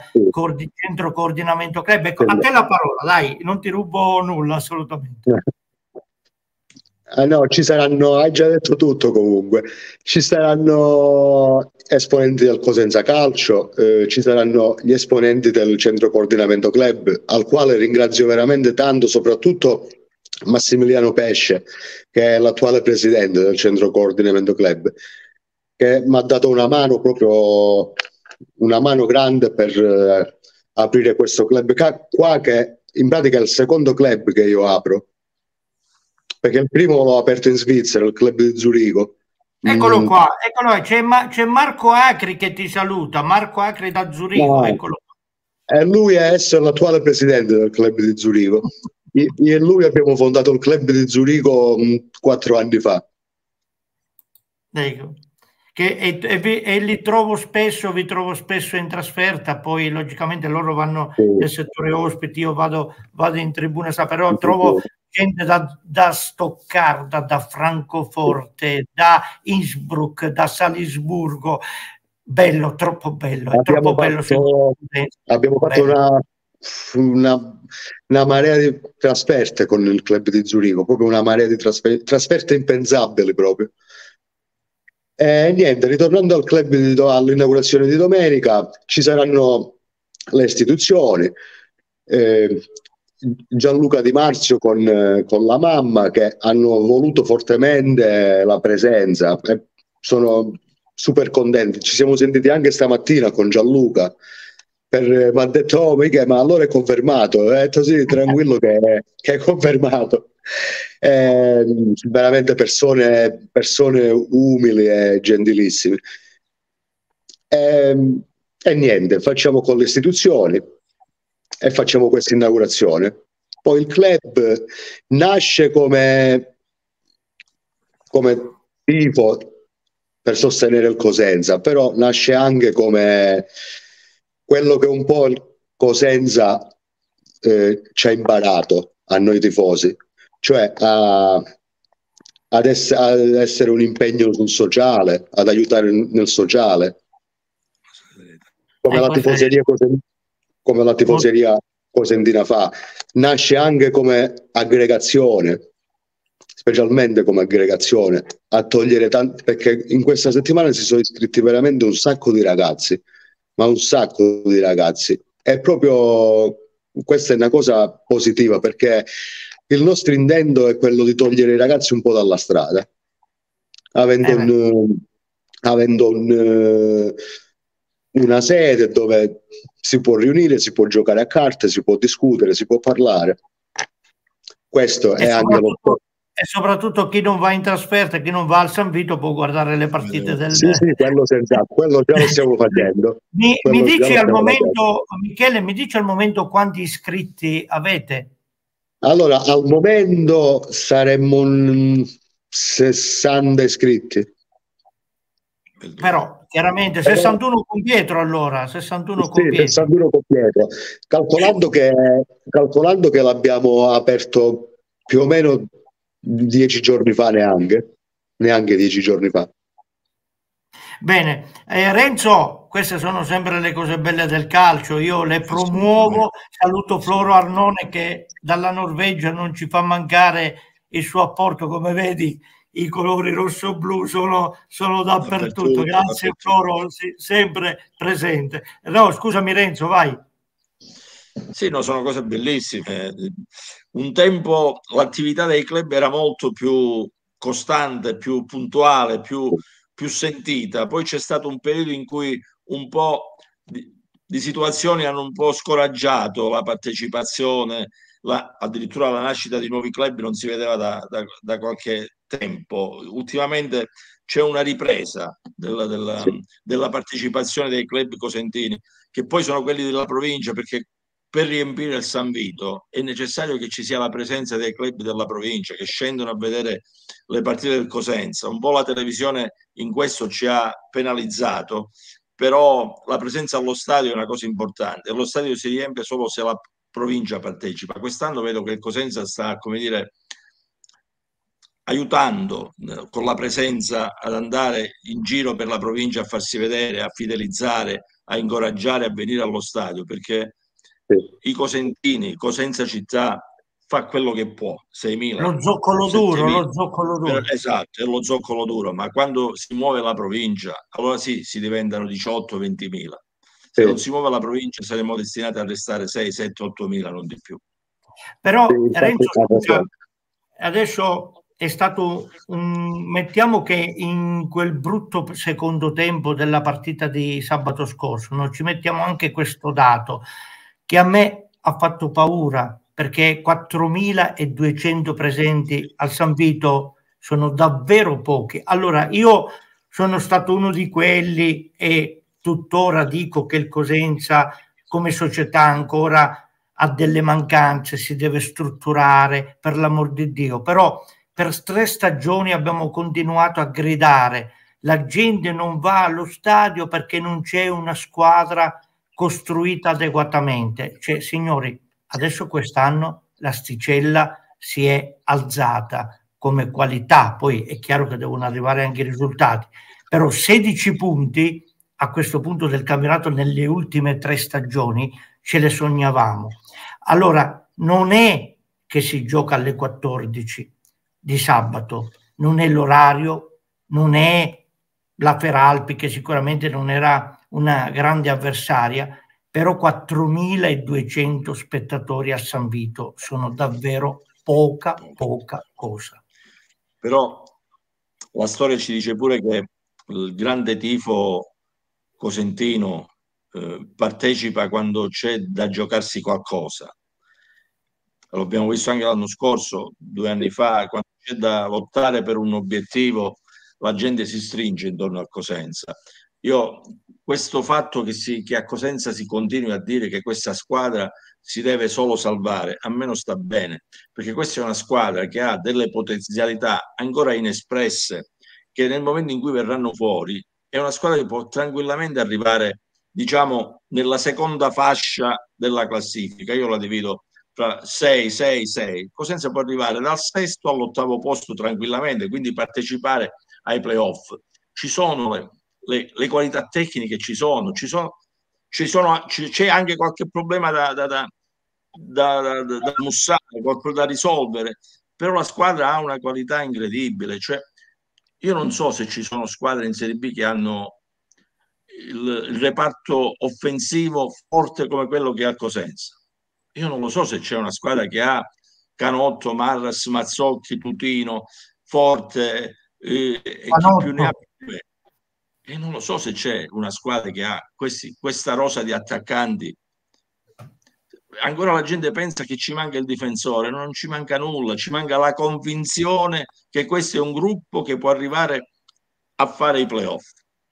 Centro Coordinamento Club. Ecco, a te la parola, dai, non ti rubo nulla assolutamente. No, ci saranno, hai già detto tutto comunque, ci saranno esponenti del Cosenza Calcio, ci saranno gli esponenti del Centro Coordinamento Club, al quale ringrazio veramente tanto, soprattutto Massimiliano Pesce, che è l'attuale presidente del Centro Coordinamento Club, che mi ha dato una mano, proprio una mano grande per aprire questo club qua, che in pratica è il secondo club che io apro, perché il primo l'ho aperto in Svizzera, il club di Zurigo. Eccolo qua, c'è Marco Acri che ti saluta, Marco Acri da Zurigo, eccolo qua. E lui è l'attuale presidente del club di Zurigo. Io e lui abbiamo fondato il club di Zurigo 4 anni fa. Ecco. E vi trovo spesso in trasferta, poi logicamente loro vanno nel settore ospiti, io vado in tribuna, però trovo gente da Stoccarda, da Francoforte, da Innsbruck, da Salisburgo. Bello, troppo bello. Abbiamo fatto una marea di trasferte con il club di Zurigo, proprio una marea di trasferte impensabili proprio. E niente, ritornando al club, all'inaugurazione di domenica, ci saranno le istituzioni, Gianluca Di Marzio con la mamma, che hanno voluto fortemente la presenza, e sono super contenti. Ci siamo sentiti anche stamattina con Gianluca, mi ha detto: oh Michele, ma allora è confermato? Ho detto sì, tranquillo che è confermato. Veramente persone umili e gentilissime. E niente, facciamo con le istituzioni e facciamo questa inaugurazione. Poi il club nasce come tifo per sostenere il Cosenza, però nasce anche come quello che un po' il Cosenza ci ha imparato a noi tifosi, cioè ad essere un impegno sul sociale, ad aiutare nel sociale, come la tifoseria cosentina fa. Nasce anche come aggregazione, specialmente come aggregazione, a togliere tanti, perché in questa settimana si sono iscritti veramente un sacco di ragazzi, ma un sacco di ragazzi. È proprio, questa è una cosa positiva, perché il nostro intento è quello di togliere i ragazzi un po' dalla strada, avendo una sede dove si può riunire, si può giocare a carte, si può discutere, si può parlare. Questo è anche lo sport. E soprattutto chi non va in trasferta, chi non va al San Vito può guardare le partite del... Sì, quello senza, quello già lo stiamo facendo. Mi dici al momento, Michele, al momento quanti iscritti avete? Allora, al momento saremmo 60 iscritti. Però chiaramente 61 con Pietro, allora 61 con Pietro. 61 con Pietro, calcolando che l'abbiamo aperto più o meno 10 giorni fa, neanche 10 giorni fa. Bene, Renzo, queste sono sempre le cose belle del calcio, io le promuovo. Saluto Floro Arnone, che dalla Norvegia non ci fa mancare il suo apporto. Come vedi, i colori rosso-blu sono dappertutto. Grazie Floro, sempre presente. No, scusami Renzo, vai. Sì, no, sono cose bellissime. Un tempo l'attività dei club era molto più costante, più puntuale, più sentita. Poi c'è stato un periodo in cui un po' di situazioni hanno un po' scoraggiato la partecipazione, addirittura la nascita di nuovi club non si vedeva da qualche tempo. Ultimamente c'è una ripresa della partecipazione dei club cosentini, che poi sono quelli della provincia, perché per riempire il San Vito è necessario che ci sia la presenza dei club della provincia che scendono a vedere le partite del Cosenza. Un po' la televisione in questo ci ha penalizzato, però la presenza allo stadio è una cosa importante. Lo stadio si riempie solo se la provincia partecipa. Quest'anno vedo che il Cosenza sta, come dire, aiutando con la presenza ad andare in giro per la provincia a farsi vedere, a fidelizzare, a incoraggiare a venire allo stadio, perché i cosentini, Cosenza città, fa quello che può, 6.000. Lo zoccolo 7.000. duro, lo zoccolo duro. Esatto, è lo zoccolo duro, ma quando si muove la provincia, allora sì, si diventano 18-20.000. Se non si muove la provincia saremo destinati a restare 6, 7, 8.000, non di più. Però Renzo, scusa, adesso è stato mettiamo che in quel brutto secondo tempo della partita di sabato scorso, no, ci mettiamo anche questo dato che a me ha fatto paura, perché 4.200 presenti al San Vito sono davvero pochi. Allora io sono stato uno di quelli e tuttora dico che il Cosenza come società ancora ha delle mancanze, si deve strutturare, per l'amor di Dio, però per 3 stagioni abbiamo continuato a gridare: la gente non va allo stadio perché non c'è una squadra costruita adeguatamente. Cioè, signori, adesso quest'anno l'asticella si è alzata come qualità, poi è chiaro che devono arrivare anche i risultati, però 16 punti a questo punto del campionato nelle ultime 3 stagioni ce le sognavamo. Allora non è che si gioca alle 14 di sabato, non è l'orario, non è la Feralpi, che sicuramente non era una grande avversaria, però 4.200 spettatori a San Vito sono davvero poca cosa. Però la storia ci dice pure che il grande tifo cosentino partecipa quando c'è da giocarsi qualcosa. L'abbiamo visto anche l'anno scorso, 2 anni fa, quando c'è da lottare per un obiettivo, la gente si stringe intorno al Cosenza. Io questo fatto che a Cosenza si continui a dire che questa squadra si deve solo salvare, a me non sta bene, perché questa è una squadra che ha delle potenzialità ancora inespresse, che nel momento in cui verranno fuori è una squadra che può tranquillamente arrivare, diciamo, nella seconda fascia della classifica. Io la divido tra 6, 6, 6. Cosenza può arrivare dal 6° all'8° posto tranquillamente, quindi partecipare ai playoff. Ci sono le qualità tecniche, c'è anche qualche problema da mussare, qualcosa da risolvere, però la squadra ha una qualità incredibile. Cioè, io non so se ci sono squadre in Serie B che hanno il reparto offensivo forte come quello che ha Cosenza. Io non lo so se c'è una squadra che ha Canotto, Marras, Mazzocchi, Tutino, Forte e chi più ne ha più. E non lo so se c'è una squadra che ha questa rosa di attaccanti. Ancora la gente pensa che ci manca il difensore, non ci manca nulla, ci manca la convinzione che questo è un gruppo che può arrivare a fare i playoff.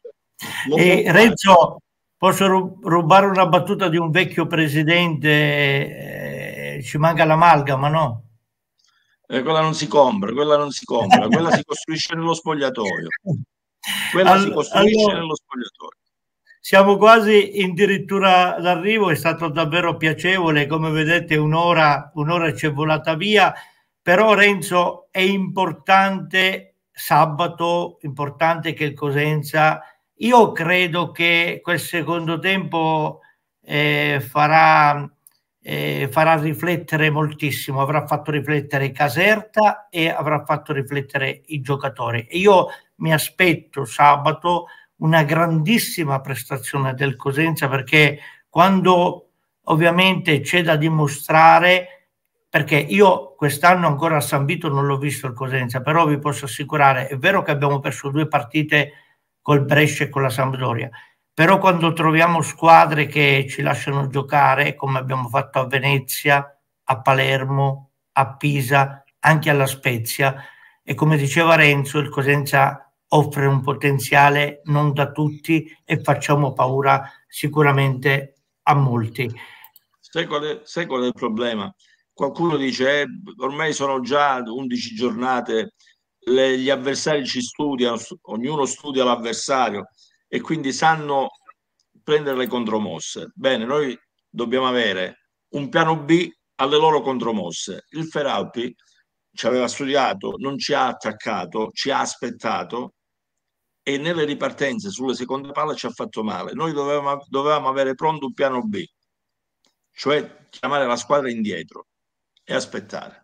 Renzo, posso rubare una battuta di un vecchio presidente? Ci manca l'amalgama, no? Quella non si compra, quella si costruisce nello spogliatoio. Nello spogliatoio. Siamo quasi addirittura d'arrivo, è stato davvero piacevole, come vedete un'ora ci è volata via, però Renzo è importante sabato, importante che il Cosenza, io credo che quel secondo tempo farà riflettere moltissimo, avrà fatto riflettere Caserta e avrà fatto riflettere i giocatori. E io mi aspetto sabato una grandissima prestazione del Cosenza, perché quando ovviamente c'è da dimostrare, perché io quest'anno ancora a San Vito non l'ho visto il Cosenza, però vi posso assicurare, è vero che abbiamo perso 2 partite col Brescia e con la Sampdoria, però quando troviamo squadre che ci lasciano giocare, come abbiamo fatto a Venezia, a Palermo, a Pisa, anche alla Spezia, e come diceva Renzo, il Cosenza offre un potenziale non da tutti e facciamo paura sicuramente a molti. Sai qual è il problema? Qualcuno dice ormai sono già 11 giornate, gli avversari ci studiano, ognuno studia l'avversario e quindi sanno prendere le contromosse. Bene, noi dobbiamo avere un piano B alle loro contromosse. Il Feralpi ci aveva studiato, non ci ha attaccato, ci ha aspettato e nelle ripartenze sulle seconde palle ci ha fatto male. Noi dovevamo avere pronto un piano B, cioè chiamare la squadra indietro e aspettare.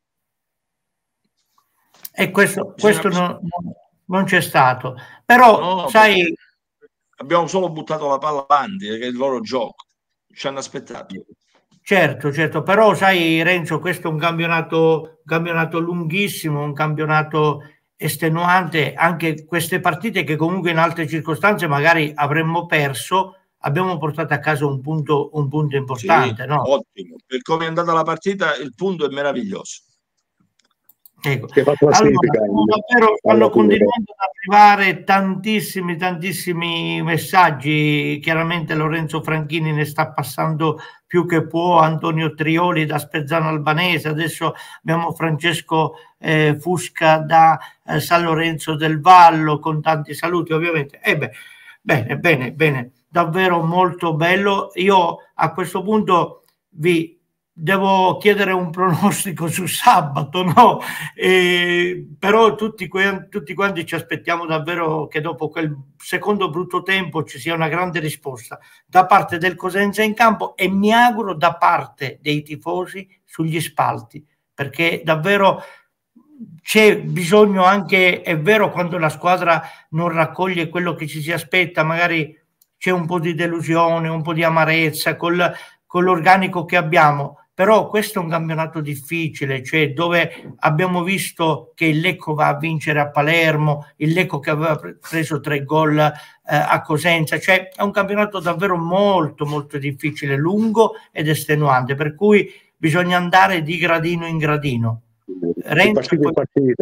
E questo non c'è stato. Però, sai, abbiamo solo buttato la palla avanti, che è il loro gioco. Ci hanno aspettato. Certo, però sai Renzo, questo è un campionato lunghissimo, un campionato estenuante, anche queste partite che comunque in altre circostanze magari avremmo perso, abbiamo portato a casa un punto importante, sì, no? Ottimo, per come è andata la partita il punto è meraviglioso. Ecco. Allora, davvero stanno continuando ad arrivare tantissimi messaggi. Chiaramente Lorenzo Franchini ne sta passando più che può, Antonio Trioli da Spezzano Albanese, adesso abbiamo Francesco Fusca da San Lorenzo del Vallo, con tanti saluti ovviamente. Bene, davvero molto bello. Io a questo punto vi devo chiedere un pronostico su sabato, no? Però tutti quanti ci aspettiamo davvero che dopo quel secondo brutto tempo ci sia una grande risposta da parte del Cosenza in campo, e mi auguro da parte dei tifosi sugli spalti, perché davvero c'è bisogno anche, è vero, quando la squadra non raccoglie quello che ci si aspetta, magari c'è un po' di delusione, un po' di amarezza con l'organico che abbiamo. Però questo è un campionato difficile, cioè dove abbiamo visto che il Lecco va a vincere a Palermo, il Lecco che aveva preso 3 gol a Cosenza, cioè è un campionato davvero molto difficile, lungo ed estenuante, per cui bisogna andare di gradino in gradino. Partita.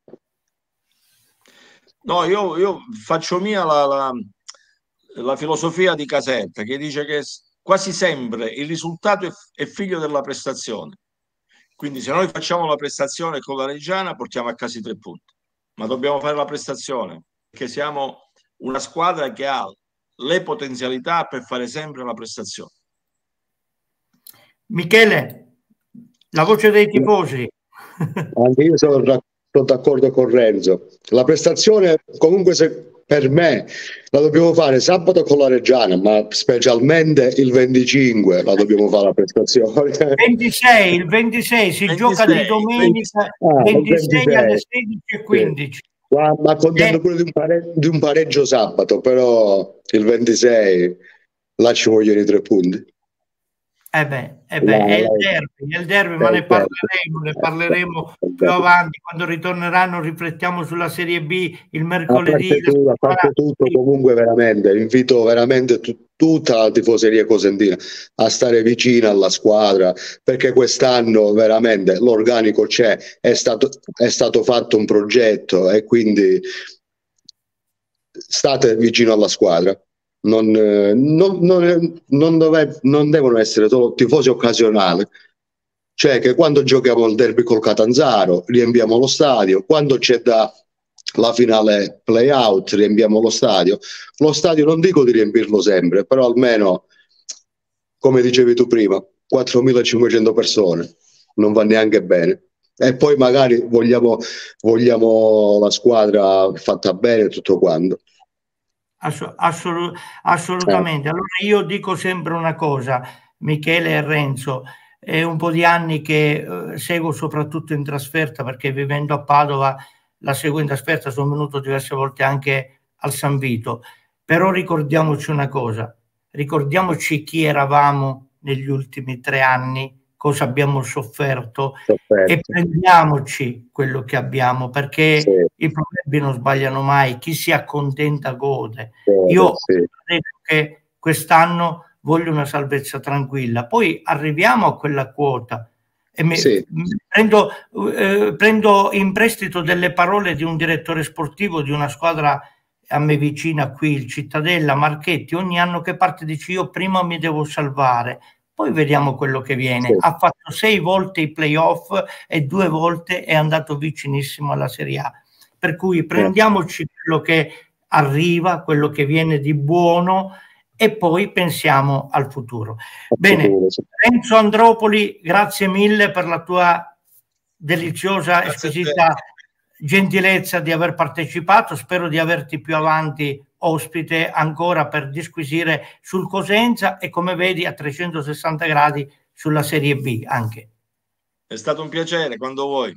No, io faccio mia la filosofia di Caserta, che dice che quasi sempre il risultato è figlio della prestazione. Quindi se noi facciamo la prestazione con la Reggiana portiamo a casa i 3 punti, ma dobbiamo fare la prestazione, perché siamo una squadra che ha le potenzialità per fare sempre la prestazione. Michele, la voce dei tifosi. Anche io sono d'accordo con Renzo. La prestazione comunque per me la dobbiamo fare sabato con la Reggiana, ma specialmente il 25 la dobbiamo fare la prestazione. Il 26 si gioca di domenica, 26 alle 16:15. Sì. Ma contento pure di un pareggio sabato, però il 26 là ci vogliono i 3 punti. È il derby, ma ne parleremo più avanti, quando ritorneranno. Riflettiamo sulla Serie B il mercoledì. A parte tutto, comunque veramente invito veramente tutta la tifoseria cosentina a stare vicina alla squadra, perché quest'anno veramente l'organico c'è, è stato fatto un progetto, e quindi state vicino alla squadra. Non devono essere solo tifosi occasionali, cioè che quando giochiamo il derby col Catanzaro riempiamo lo stadio, quando c'è la finale play-out riempiamo lo stadio. Non dico di riempirlo sempre, però almeno, come dicevi tu prima, 4.500 persone non va neanche bene. E poi magari vogliamo la squadra fatta bene, tutto quanto. Assolutamente. Allora io dico sempre una cosa, Michele e Renzo, è un po' di anni che seguo soprattutto in trasferta, perché vivendo a Padova la seguo in trasferta, sono venuto diverse volte anche al San Vito, però ricordiamoci una cosa, ricordiamoci chi eravamo negli ultimi 3 anni, cosa abbiamo sofferto, e prendiamoci quello che abbiamo, perché i proverbi non sbagliano mai, chi si accontenta gode. Io ho detto che quest'anno voglio una salvezza tranquilla, poi arriviamo a quella quota e prendo in prestito delle parole di un direttore sportivo di una squadra a me vicina qui, il Cittadella, Marchetti. Ogni anno che parte dice: io prima mi devo salvare, poi vediamo quello che viene. Ha fatto 6 volte i playoff e 2 volte è andato vicinissimo alla Serie A, per cui prendiamoci quello che arriva, quello che viene di buono, e poi pensiamo al futuro. Bene, Renzo Andropoli, grazie mille per la tua deliziosa e squisita gentilezza di aver partecipato. Spero di averti più avanti ospite ancora per disquisire sul Cosenza e, come vedi, a 360 gradi sulla Serie B anche. È stato un piacere, quando vuoi.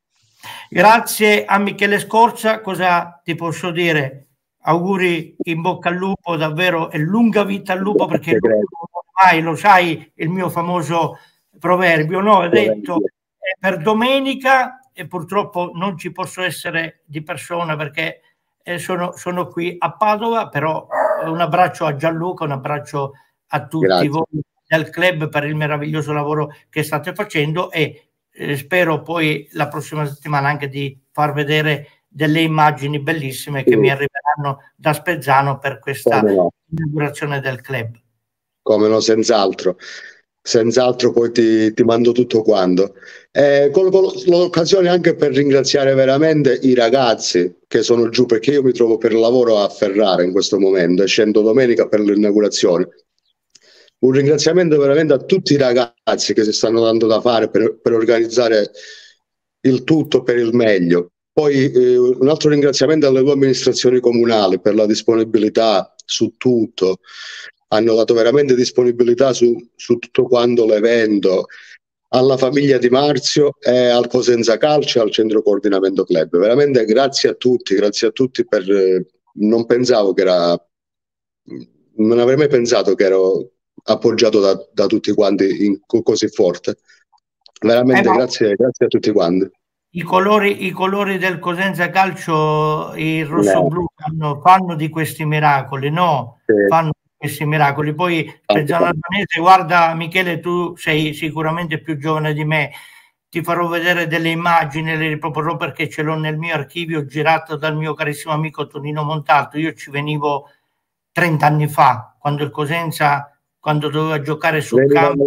Grazie a Michele Scorza, cosa ti posso dire? Auguri, in bocca al lupo, davvero, e lunga vita al lupo, perché ormai lo sai, il mio famoso proverbio, no? È detto per domenica, e purtroppo non ci posso essere di persona perché sono qui a Padova, però un abbraccio a Gianluca, un abbraccio a tutti voi del club per il meraviglioso lavoro che state facendo, e spero poi la prossima settimana anche di far vedere delle immagini bellissime che mi arriveranno da Spezzano per questa inaugurazione del club. Come no, senz'altro. Senz'altro poi ti mando tutto quanto. Colgo l'occasione anche per ringraziare veramente i ragazzi che sono giù, perché io mi trovo per lavoro a Ferrara in questo momento e scendo domenica per l'inaugurazione. Un ringraziamento veramente a tutti i ragazzi che si stanno dando da fare per organizzare il tutto per il meglio. Poi un altro ringraziamento alle due amministrazioni comunali per la disponibilità su tutto. Hanno dato veramente disponibilità su tutto quanto l'evento, alla famiglia Di Marzio e al Cosenza Calcio e al Centro Coordinamento Club. Veramente grazie a tutti per... non pensavo che era... non avrei mai pensato che ero appoggiato da tutti quanti così forte. Veramente grazie a tutti quanti. I colori del Cosenza Calcio, il rosso-blu, fanno di questi miracoli, no? Sì. Fanno questi miracoli. Poi Spezzano Albanese, guarda Michele, tu sei sicuramente più giovane di me, ti farò vedere delle immagini, le riproporrò perché ce l'ho nel mio archivio girato dal mio carissimo amico Tonino Montalto. Io ci venivo 30 anni fa, quando il Cosenza, quando doveva giocare sul campo,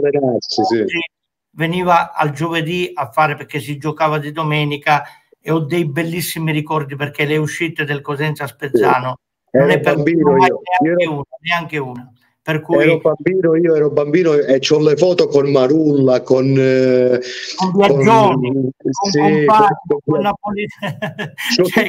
veniva al giovedì a fare, perché si giocava di domenica, e ho dei bellissimi ricordi perché le uscite del Cosenza Spezzano non è per neanche una. Per cui ero bambino e c'ho le foto con Marulla, con Viaggioni, con Napolitano, cioè,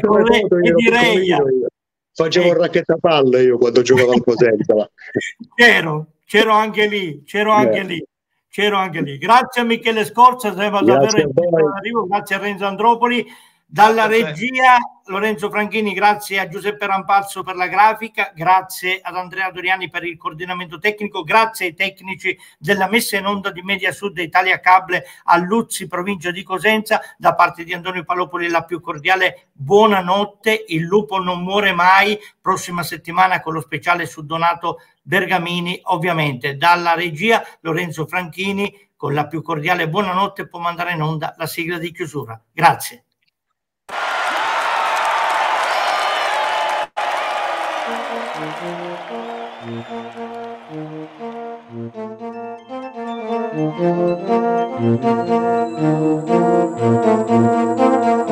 facevo il racchettapalle io quando giocavo al Cosenza. C'ero anche lì. Grazie a Michele Scorza, grazie a Renzo Andropoli. Dalla regia Lorenzo Franchini, grazie a Giuseppe Rampazzo per la grafica, grazie ad Andrea Doriani per il coordinamento tecnico, grazie ai tecnici della messa in onda di Media Sud Italia Cable a Luzzi, provincia di Cosenza. Da parte di Antonio Palopoli la più cordiale buonanotte, il lupo non muore mai, prossima settimana con lo speciale su Donato Bergamini. Ovviamente dalla regia Lorenzo Franchini con la più cordiale buonanotte può mandare in onda la sigla di chiusura. Grazie. Thank you.